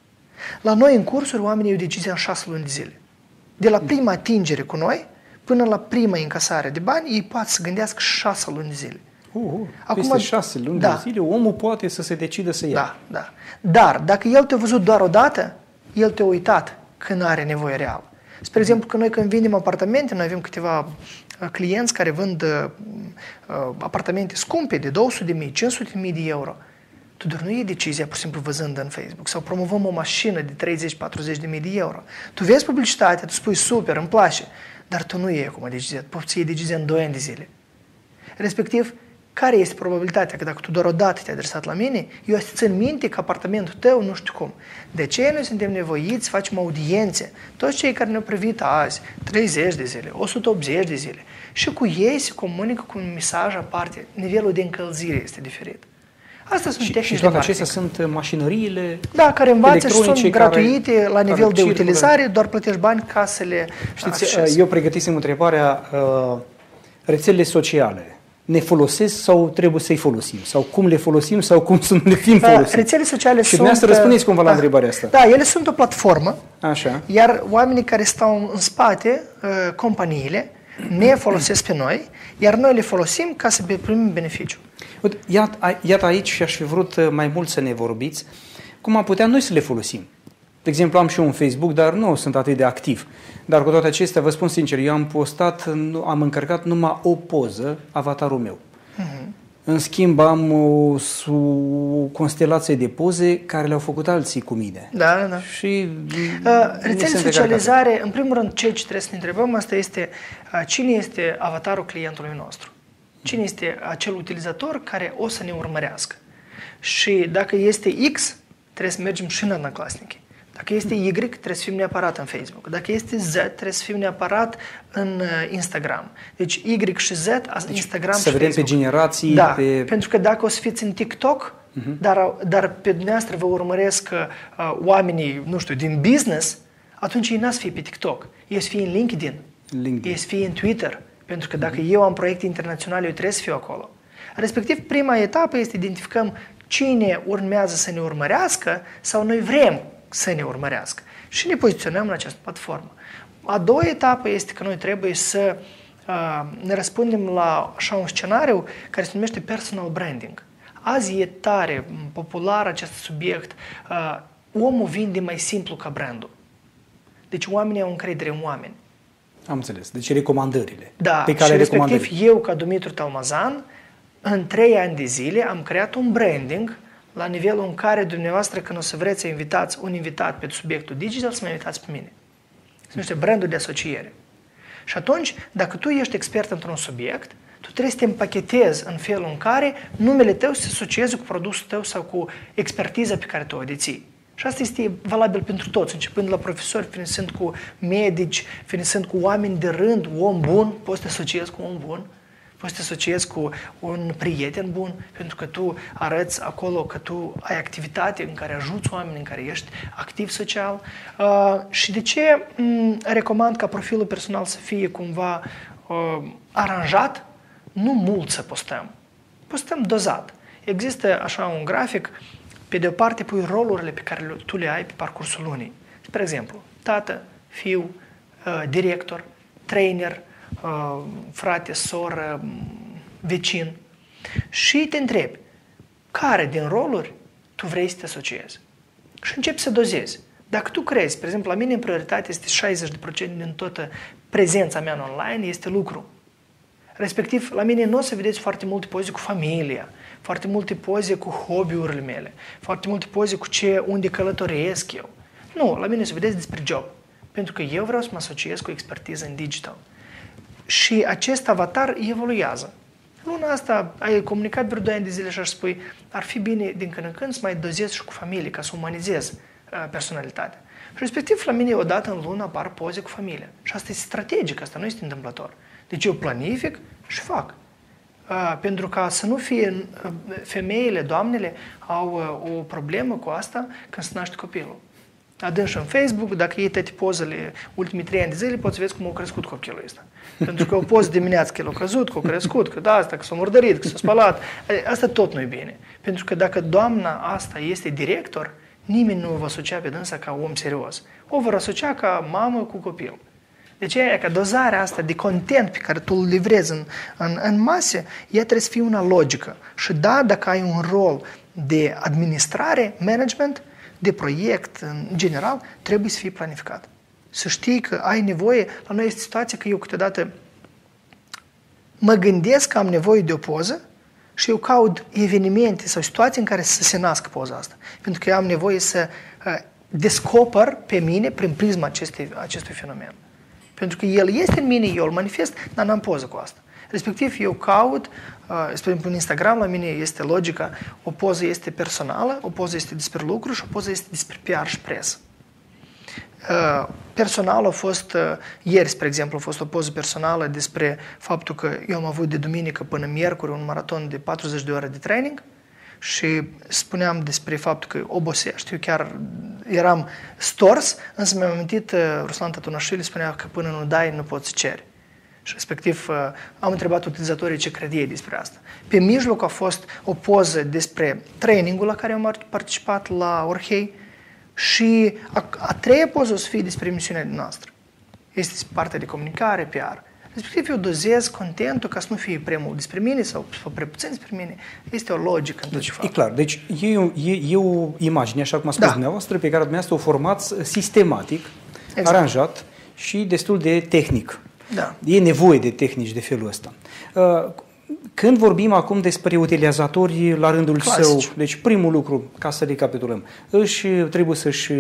Speaker 2: La noi în cursuri oamenii iau decizia în șase luni de zile. De la prima atingere cu noi până la prima încasare de bani, ei pot să gândească șase luni de zile.
Speaker 1: Uh, uh, Acum, peste șase luni da. de zile, omul poate să se decide să ia.
Speaker 2: Da, da. Dar, dacă el te-a văzut doar o dată, el te-a uitat când are nevoie reală. Spre exemplu, că noi când vindem apartamente, noi avem câteva clienți care vând uh, apartamente scumpe de două sute de mii, cinci sute de mii de euro. Tu doar nu iei decizia, pur și simplu, văzând în Facebook. Sau promovăm o mașină de treizeci patruzeci de mii de euro. Tu vezi publicitatea, tu spui super, îmi place, dar tu nu iei acum decizia. Poți să iei decizia în doi ani de zile. Respectiv, care este probabilitatea că dacă tu doar o dată te-ai adresat la mine, eu să țin minte că apartamentul tău nu știu cum. De ce noi suntem nevoiți să facem audiențe? Toți cei care ne-au privit azi, treizeci de zile, o sută optzeci de zile, și cu ei se comunică cu un mesaj aparte. Nivelul de încălzire este diferit. Asta sunt
Speaker 1: și,
Speaker 2: tehnici
Speaker 1: și toate
Speaker 2: de
Speaker 1: acestea sunt mașinăriile
Speaker 2: da, care învață și sunt gratuite
Speaker 1: care,
Speaker 2: la nivel de circulă. Utilizare, doar plătești bani ca să le
Speaker 1: Știți, accesi. Eu pregătisem întrebarea, uh, rețelele sociale ne folosesc sau trebuie să-i folosim? Sau cum le folosim sau cum să nu le fim folosim?
Speaker 2: Rețelele sociale
Speaker 1: și
Speaker 2: sunt...
Speaker 1: dumneavoastră răspundeți cumva
Speaker 2: da,
Speaker 1: la întrebarea asta.
Speaker 2: Da, ele sunt o platformă,
Speaker 1: așa.
Speaker 2: Iar oamenii care stau în spate, uh, companiile, ne folosesc pe noi, iar noi le folosim ca să primim beneficiu.
Speaker 1: Iată, iată aici și aș fi vrut mai mult să ne vorbiți cum am putea noi să le folosim. De exemplu, am și eu un Facebook, dar nu sunt atât de activ. Dar cu toate acestea, vă spun sincer, eu am postat, am încărcat numai o poză, avatarul meu. Uh-huh. În schimb, am o, o constelație de poze care le-au făcut alții cu mine.
Speaker 2: Da, da, da.
Speaker 1: Și
Speaker 2: uh, rețele socializare, în primul rând, ceea ce trebuie să ne întrebăm, asta este uh, cine este avatarul clientului nostru. Cine este acel utilizator care o să ne urmărească. Și dacă este X, trebuie să mergem și în Odnoklassniki. Dacă este Y, trebuie să fim neapărat în Facebook. Dacă este Z, trebuie să fim neapărat în Instagram. Deci Y și Z, Instagram
Speaker 1: să
Speaker 2: și
Speaker 1: vedem
Speaker 2: Facebook.
Speaker 1: Pe generații.
Speaker 2: Da,
Speaker 1: pe...
Speaker 2: pentru că dacă o să fiți în TikTok, uh-huh. dar, dar pe dumneavoastră vă urmăresc uh, oamenii, nu știu, din business, atunci ei n-ați fi pe TikTok. Ei să fie în LinkedIn,
Speaker 1: LinkedIn.
Speaker 2: ei să fie în Twitter. Pentru că dacă eu am proiecte internaționale, eu trebuie să fiu acolo. Respectiv, prima etapă este să identificăm cine urmează să ne urmărească sau noi vrem să ne urmărească. Și ne poziționăm în această platformă. A doua etapă este că noi trebuie să uh, ne răspundem la așa un scenariu care se numește personal branding. Azi e tare popular acest subiect. Uh, omul vinde mai simplu ca brandul. Deci oamenii au încredere în oameni.
Speaker 1: Am înțeles. Deci recomandările.
Speaker 2: Da,
Speaker 1: pe care
Speaker 2: și respectiv eu, ca Dumitru Talmazan, în trei ani de zile am creat un branding la nivelul în care dumneavoastră, când o să vreți să invitați un invitat pe subiectul digital, să mă invitați pe mine. Se numește brandul de asociere. Și atunci, dacă tu ești expert într-un subiect, tu trebuie să te împachetezi în felul în care numele tău se asocieze cu produsul tău sau cu expertiza pe care tu o deții. Și asta este valabil pentru toți, începând la profesori, fiind cu medici, fiind cu oameni de rând, om bun, poți să te asociezi cu om bun, poți să te asociezi cu un prieten bun, pentru că tu arăți acolo că tu ai activitate în care ajuți oameni, în care ești activ social. Uh, și de ce m- recomand ca profilul personal să fie cumva uh, aranjat? Nu mult să postăm. Postăm dozat. Există așa un grafic, pe de o parte pui rolurile pe care tu le ai pe parcursul lunii. Spre exemplu, tată, fiu, uh, director, trainer, uh, frate, soră, vecin. Și te întrebi, care din roluri tu vrei să te asociezi? Și începi să dozezi. Dacă tu crezi, spre exemplu, la mine în prioritate este șaizeci la sută din toată prezența mea în online, este lucru. Respectiv, la mine nu o să vedeți foarte multe poze cu familia, foarte multe poze cu hobby-urile mele, foarte multe poze cu ce, unde călătoresc eu. Nu, la mine o să vedeți despre job. Pentru că eu vreau să mă asociez cu expertiză în digital. Și acest avatar evoluează. Luna asta ai comunicat vreo doi ani de zile și aș spui, ar fi bine din când în când să mai dozez și cu familie, ca să umanizez uh, personalitatea. Și respectiv, la mine odată în lună apar poze cu familia. Și asta este strategic, asta nu este întâmplător. Deci eu planific și fac. Uh, pentru ca să nu fie uh, femeile, doamnele, au uh, o problemă cu asta când se naște copilul. Adânși în Facebook, dacă iei toate pozele ultimii trei ani de zile, poți să vezi cum a crescut copilul ăsta. Pentru că o poză dimineața că el a căzut, că a crescut, că da, asta, că s-a murdărit, că s-a spălat. Asta tot nu e bine. Pentru că dacă doamna asta este director, nimeni nu o va asocia pe dânsa ca om serios. O vor asocia ca mamă cu copil. Deci e că dozarea asta de content pe care tu îl livrezi în, în, în mase, ea trebuie să fie una logică. Și da, dacă ai un rol de administrare, management, de proiect, în general, trebuie să fie planificat. Să știi că ai nevoie, la noi este situația că eu câteodată mă gândesc că am nevoie de o poză și eu caut evenimente sau situații în care să se nască poza asta. Pentru că eu am nevoie să uh, descoper pe mine prin prisma acestui, acestui fenomen. Pentru că el este în mine, eu îl manifest, dar n-am poză cu asta. Respectiv, eu caut, uh, spre exemplu, în Instagram, la mine este logica, o poză este personală, o poză este despre lucru și o poză este despre P R și presă. Uh, personal a fost, uh, ieri, spre exemplu, a fost o poză personală despre faptul că eu am avut de duminică până miercuri un maraton de patruzeci de ore de training și spuneam despre faptul că obosești. Eu chiar eram stors, însă mi-am amintit, uh, Ruslan Tatunașvili spunea că până nu dai, nu poți ceri. Și respectiv am întrebat utilizatorii ce cred ei despre asta. Pe mijloc a fost o poză despre trainingul la care am participat la Orhei și a, a treia poză o să fie despre emisiunea noastră. Este partea de comunicare, P R. Respectiv eu dozez contentul ca să nu fie prea mult despre mine sau prea puțin despre mine. Este o logică în tot
Speaker 1: deci,
Speaker 2: ce fac.
Speaker 1: E clar. Deci e, e, e o imagine, așa cum a spus da. dumneavoastră, pe care dumneavoastră o formați sistematic, exact. aranjat și destul de tehnic.
Speaker 2: Da.
Speaker 1: E nevoie de tehnici de felul ăsta. Când vorbim acum despre utilizatori la rândul Clasici. său, deci primul lucru, ca să recapitulăm, își trebuie să-și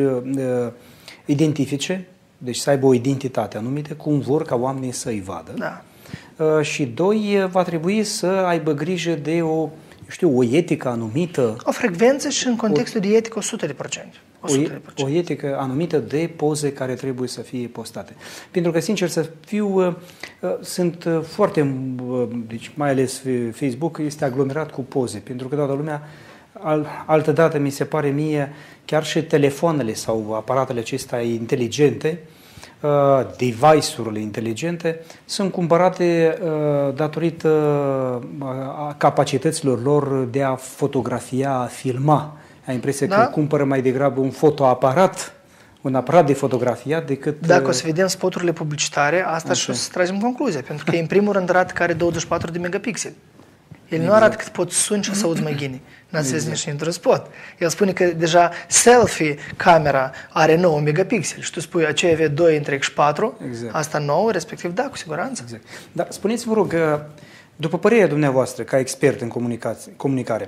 Speaker 1: identifice, deci să aibă o identitate anumită, cum vor ca oamenii să-i vadă.
Speaker 2: Da.
Speaker 1: Și doi, va trebui să aibă grijă de o, știu, o etică anumită.
Speaker 2: O frecvență și în contextul o, de etică o sută la sută.
Speaker 1: O, o etică anumită de poze care trebuie să fie postate. Pentru că, sincer să fiu, sunt foarte, deci mai ales Facebook este aglomerat cu poze, pentru că toată lumea, altădată mi se pare mie, chiar și telefoanele sau aparatele acestea inteligente, device-urile inteligente, sunt cumpărate datorită capacităților lor de a fotografia, a filma. Ai impresia da? că cumpără mai degrabă un fotoaparat, un aparat de fotografiat decât...
Speaker 2: Dacă o să vedem spoturile publicitare, asta și o să tragem concluzia, pentru că în primul rând arată că are douăzeci și patru de megapixeli. El exact. nu arată cât poți suni și să auzi mai ghini. N-ați văzut nici într-un spot. El spune că deja selfie camera are nouă megapixeli și tu spui aceea avea doi între și patru, exact. asta nouă, respectiv da, cu siguranță. Exact.
Speaker 1: Dar spuneți-vă rog, după părerea dumneavoastră ca expert în comunicare,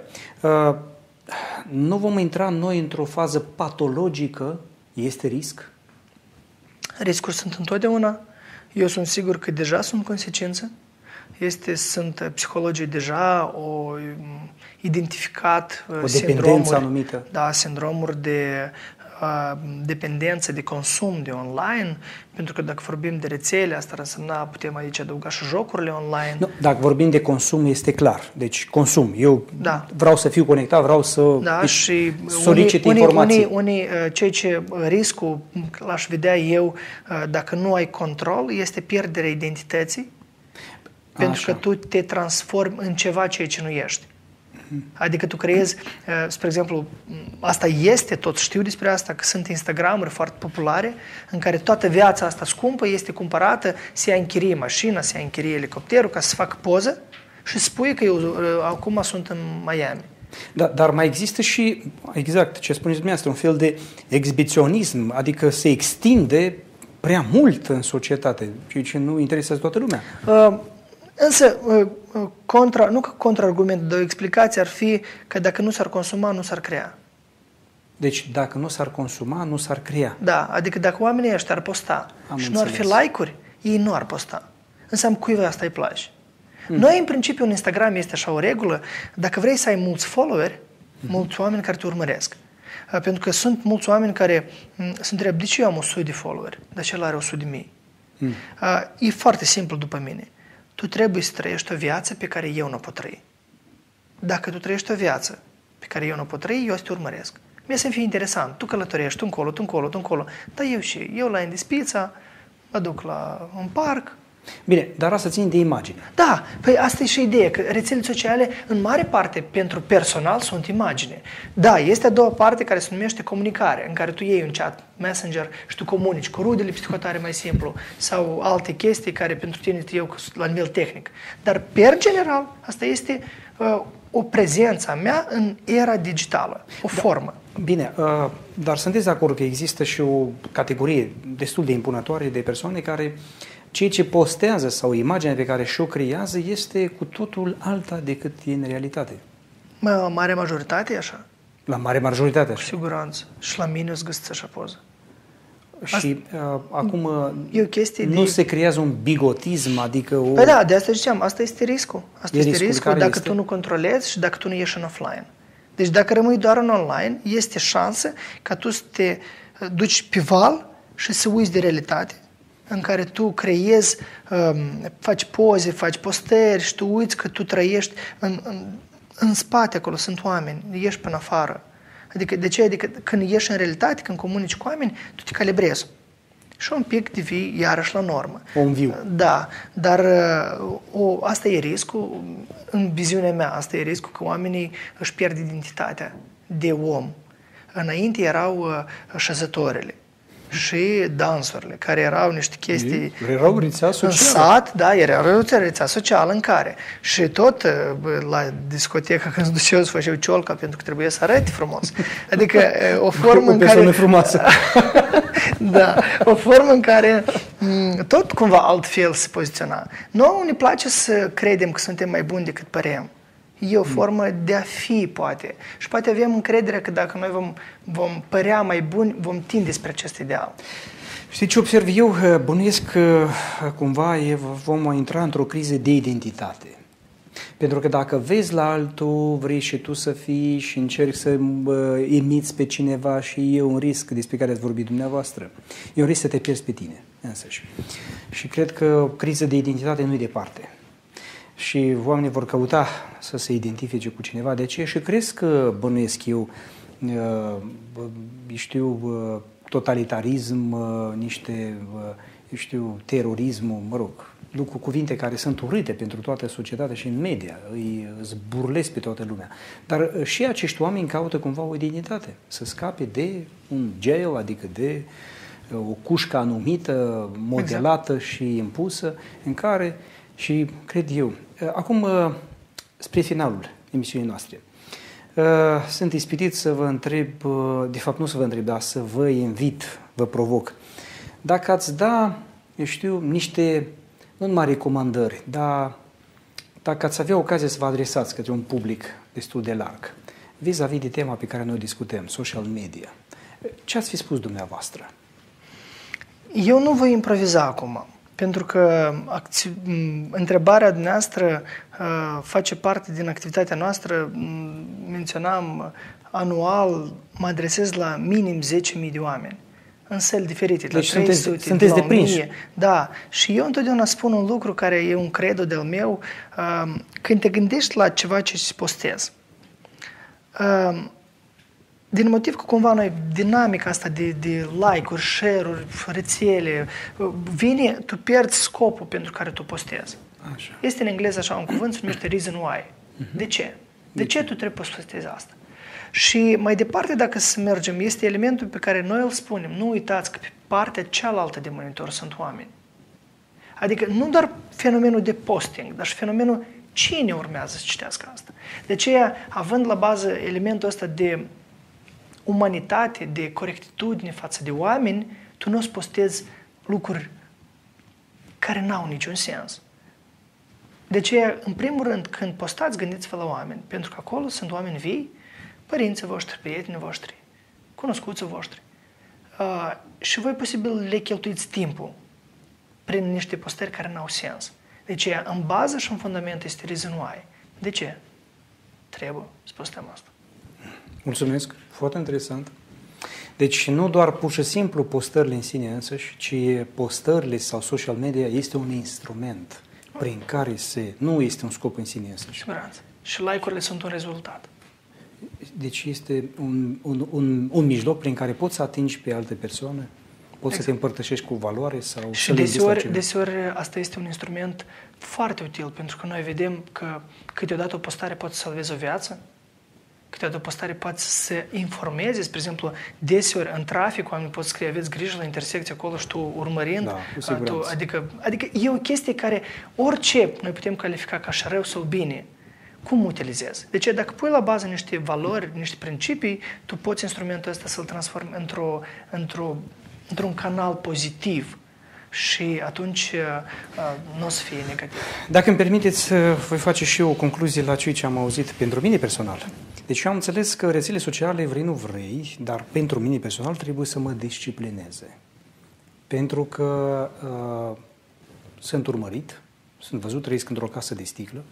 Speaker 1: nu vom intra noi într-o fază patologică? Este risc?
Speaker 2: Riscuri sunt întotdeauna. Eu sunt sigur că deja sunt consecințe. Este, sunt psihologii deja o identificat
Speaker 1: o dependență anumită.
Speaker 2: Da, sindromuri de uh, dependență de consum de online, pentru că dacă vorbim de rețele, asta ar însemna, putem aici adăuga și jocurile online.
Speaker 1: Nu, dacă vorbim de consum, este clar. Deci consum. Eu
Speaker 2: da.
Speaker 1: vreau să fiu conectat, vreau să
Speaker 2: da, și
Speaker 1: solicit
Speaker 2: unii,
Speaker 1: informații.
Speaker 2: Unii, unii, ceea ce riscul l-aș vedea eu, dacă nu ai control, este pierderea identității, pentru
Speaker 1: Așa.
Speaker 2: că tu te transformi în ceva ceea ce nu ești. Adică tu creezi, spre exemplu, asta este, tot știu despre asta, că sunt Instagramuri foarte populare în care toată viața asta scumpă este cumpărată, se ia închirie mașina, se ia închirie elicopterul ca să facă poză și spui că eu acum sunt în Miami.
Speaker 1: Da, dar mai există și, exact ce spuneți dumneavoastră, un fel de exhibiționism, adică se extinde prea mult în societate, ceea ce nu interesează toată lumea.
Speaker 2: Uh, Însă, contra, nu că contraargumentul, dar o explicație ar fi că dacă nu s-ar consuma, nu s-ar crea.
Speaker 1: Deci, dacă nu s-ar consuma, nu s-ar crea.
Speaker 2: Da, adică dacă oamenii ăștia ar posta
Speaker 1: Am
Speaker 2: și
Speaker 1: înțeles.
Speaker 2: nu ar fi like-uri, ei nu ar posta. Înseamnă cuiva asta îi place.
Speaker 1: Mm.
Speaker 2: Noi, în principiu, în Instagram este așa o regulă, dacă vrei să ai mulți followeri, mm-hmm. mulți oameni care te urmăresc. Pentru că sunt mulți oameni care se întreabă, de ce eu am o sută de followeri, dar cel are o sută de mii? Mm. E foarte simplu după mine. Tu trebuie să trăiești o viață pe care eu nu o pot trăi. Dacă tu trăiești o viață pe care eu nu o pot trăi, eu să te urmăresc. Mie să-mi fie interesant. Tu călătorești, tu încolo, tu încolo, tu încolo. Dar eu și eu la Indispița, mă duc la un parc.
Speaker 1: Bine, dar asta ține de imagine.
Speaker 2: Da, păi asta e și ideea, că rețelele sociale, în mare parte, pentru personal, sunt imagine. Da, este a doua parte care se numește comunicare, în care tu iei un chat Messenger și tu comunici cu rudele psihotare mai simplu sau alte chestii care pentru tine eu la nivel tehnic. Dar, per general, asta este uh, o prezență a mea în era digitală, o da. formă.
Speaker 1: Bine, uh, dar sunteți de acord că există și o categorie destul de impunătoare de persoane care ceea ce postează sau imaginea pe care și-o creează este cu totul alta decât e în realitate.
Speaker 2: Mă, mare majoritate e așa?
Speaker 1: La mare majoritate așa.
Speaker 2: Cu siguranță. Și la mine o să găsiți așa poză.
Speaker 1: Și uh, acum
Speaker 2: e o chestie
Speaker 1: nu
Speaker 2: de...
Speaker 1: se creează un bigotism, adică o...
Speaker 2: Păi da, de asta ziceam, asta este riscul. Asta
Speaker 1: e
Speaker 2: este
Speaker 1: riscul,
Speaker 2: riscul dacă
Speaker 1: este?
Speaker 2: tu nu controlezi și dacă tu nu ieși în offline. Deci dacă rămâi doar în online, este șansă ca tu să te duci pe val și să uiți de realitate, în care tu creezi, um, faci poze, faci postări și tu uiți că tu trăiești în, în, în spate, acolo sunt oameni, ieși până afară. Adică, de ce? Adică când ieși în realitate, când comunici cu oameni, tu te calibrezi. Și un pic devii iarăși la normă.
Speaker 1: Un viu.
Speaker 2: Da, dar o, asta e riscul, în viziunea mea, asta e riscul că oamenii își pierd identitatea de om. Înainte erau șezătorile și dansurile, care erau niște chestii...
Speaker 1: Erau rețea socială.
Speaker 2: În sat, da, era o rețea socială în care. Și tot la discotecă, când se duceau să făceau ciolca, pentru că trebuie să arăte frumos. Adică o formă
Speaker 1: o
Speaker 2: în care...
Speaker 1: frumoasă.
Speaker 2: Da, o formă în care tot cumva altfel se poziționa. Nouă ne place să credem că suntem mai buni decât părem. E o formă de a fi, poate. Și poate avem încredere că dacă noi vom, vom părea mai buni, vom tinde spre acest ideal.
Speaker 1: Știi ce observ eu? Bănuiesc că cumva vom intra într-o criză de identitate. Pentru că dacă vezi la altul, vrei și tu să fii și încerci să imiți pe cineva și e un risc despre care ați vorbit dumneavoastră. E un risc să te pierzi pe tine însăși. Și cred că criza de identitate nu e departe. Și oamenii vor căuta să se identifice cu cineva. De ce? Și crezi că, bănuiesc eu, știu, totalitarism, niște, știu, terorismul, mă rog, lucruri, cuvinte care sunt urâte pentru toată societatea și în media, îi zburlesc pe toată lumea. Dar și acești oameni caută cumva o identitate, să scape de un jail, adică de o cușcă anumită, modelată exact. Și impusă, în care, și cred eu, acum spre finalul emisiunii noastre, sunt ispitit să vă întreb, de fapt nu să vă întreb, dar să vă invit, vă provoc, dacă ați da, eu știu, niște nu numai recomandări, dar dacă ați avea ocazia să vă adresați către un public destul de larg, vis-a-vis de tema pe care noi discutăm, social media, ce ați fi spus dumneavoastră?
Speaker 2: Eu nu voi improviza acum, pentru că acți- întrebarea dumneavoastră uh, face parte din activitatea noastră. Menționam anual mă adresez la minim zece mii de oameni în săli diferite,
Speaker 1: deci
Speaker 2: la trei sute,
Speaker 1: sunteți, sunteți
Speaker 2: de
Speaker 1: deprinși.
Speaker 2: Da, și eu întotdeauna spun un lucru care e un credo de-al meu, uh, când te gândești la ceva ce se postezi, uh, din motiv că cumva noi dinamica asta de, de like-uri, share-uri, rețele, vine, tu pierzi scopul pentru care tu postezi.
Speaker 1: Așa.
Speaker 2: Este în engleză așa un cuvânt, se numește reason why. Uh-huh. De ce? De, de ce, ce tu trebuie să postezi asta? Și mai departe, dacă să mergem, este elementul pe care noi îl spunem. Nu uitați că pe partea cealaltă de monitor sunt oameni. Adică nu doar fenomenul de posting, dar și fenomenul cine urmează să citească asta. De aceea, având la bază elementul ăsta de umanitate, de corectitudine față de oameni, tu nu o să postezi lucruri care n-au niciun sens. De aceea, în primul rând, când postați, gândiți-vă la oameni, pentru că acolo sunt oameni vii, părinții voștri, prietenii voștri, cunoscuții voștri. Uh, și voi posibil le cheltuiți timpul prin niște postări care n-au sens. De aceea, în bază și în fundament este reason why. De ce? Trebuie să postăm asta.
Speaker 1: Mulțumesc, foarte interesant. Deci nu doar pur și simplu postările în sine însăși, ci postările sau social media este un instrument prin care se... Nu este un scop în sine însăși.
Speaker 2: Siguranță. Și like-urile sunt un rezultat.
Speaker 1: Deci este un, un, un, un mijloc prin care poți să atingi pe alte persoane, poți exact. să te împărtășești cu valoare sau
Speaker 2: și
Speaker 1: să le
Speaker 2: deseori, deseori asta este un instrument foarte util, pentru că noi vedem că câteodată o postare poate să salveze o viață, câteodată o postare poate să informeze, spre exemplu, deseori în trafic oamenii pot scrie, aveți grijă la intersecție acolo și tu urmărind,
Speaker 1: da,
Speaker 2: tu, adică, adică e o chestie care orice noi putem califica ca și rău sau bine, cum utilizezi? Deci dacă pui la bază niște valori, niște principii, tu poți instrumentul ăsta să-l transformi într-o, într-o, într-un canal pozitiv și atunci uh, nu o să fie negativ.
Speaker 1: Dacă îmi permiteți, voi face și eu o concluzie la ceea ce am auzit pentru mine personal. Deci eu am înțeles că rețelele sociale, vrei nu vrei, dar pentru mine personal trebuie să mă disciplineze. Pentru că uh, sunt urmărit, sunt văzut, trăiesc într-o casă de sticlă.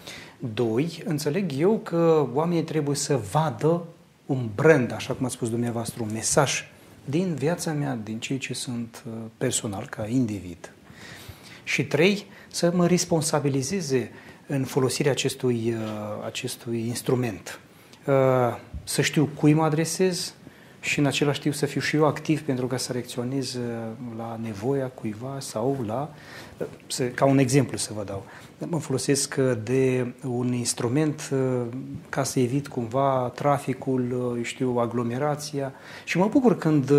Speaker 1: Doi, înțeleg eu că oamenii trebuie să vadă un brand, așa cum ați spus dumneavoastră, un mesaj din viața mea, din ceea ce sunt personal, ca individ. Și trei, să mă responsabilizeze în folosirea acestui, acestui instrument. Să știu cui mă adresez și în același timp să fiu și eu activ pentru ca să reacționez la nevoia cuiva sau la, ca un exemplu să vă dau. Mă folosesc de un instrument ca să evit cumva traficul, știu, aglomerația și mă bucur când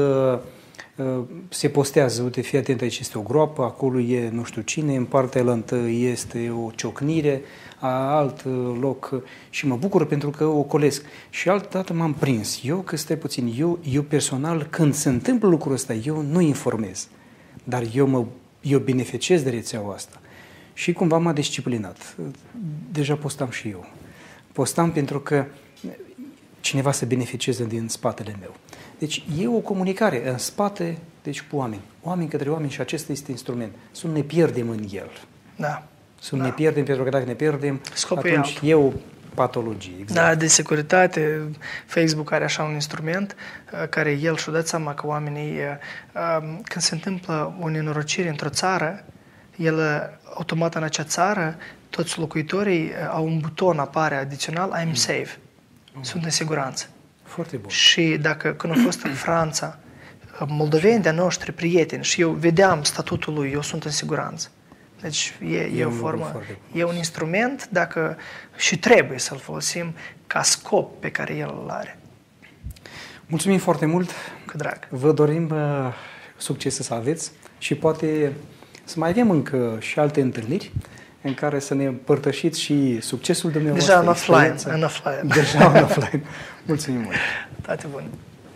Speaker 1: se postează, uite, fii atent, aici este o groapă, acolo e nu știu cine, în partea elantă este o ciocnire, alt loc și mă bucur pentru că o colesc. Și altă dată m-am prins. Eu, că stai puțin, eu, eu personal, când se întâmplă lucrul ăsta, eu nu informez, dar eu, mă, eu beneficiez de rețeaua asta. Și cumva m-a disciplinat. Deja postam și eu. Postam pentru că cineva să beneficieze din spatele meu. Deci e o comunicare în spate, deci cu oameni. Oameni către oameni și acesta este instrument. Să nu ne pierdem în el.
Speaker 2: Da.
Speaker 1: Să nu
Speaker 2: da.
Speaker 1: ne pierdem, pentru că dacă ne pierdem,
Speaker 2: Scopul
Speaker 1: atunci e, e o patologie. Exact.
Speaker 2: Da, de securitate. Facebook are așa un instrument care el și-a dat seama că oamenii, când se întâmplă o nenorocire într-o țară, el automat în acea țară, toți locuitorii au un buton, apare adițional, I'm safe. Mm. Sunt în siguranță.
Speaker 1: Foarte bun.
Speaker 2: Și dacă, când am fost în Franța, moldoveni de-a noștri, prieteni, și eu vedeam statutul lui, eu sunt în siguranță. Deci e, e, e o formă, e un instrument dacă, și trebuie să-l folosim ca scop pe care el îl are.
Speaker 1: Mulțumim foarte mult.
Speaker 2: Cu drag.
Speaker 1: Vă dorim uh, succes să aveți și poate să mai avem încă și alte întâlniri în care să ne împărtășiți și succesul dumneavoastră.
Speaker 2: Deja în offline. În offline.
Speaker 1: Deja în offline. Mulțumim mult.
Speaker 2: Toate bune.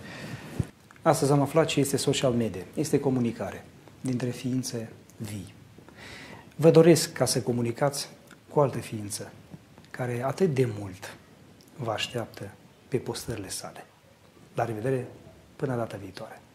Speaker 1: Astăzi am aflat ce este social media. Este comunicare dintre ființe vii. Vă doresc ca să comunicați cu altă ființă care atât de mult vă așteaptă pe postările sale. La revedere, până data viitoare!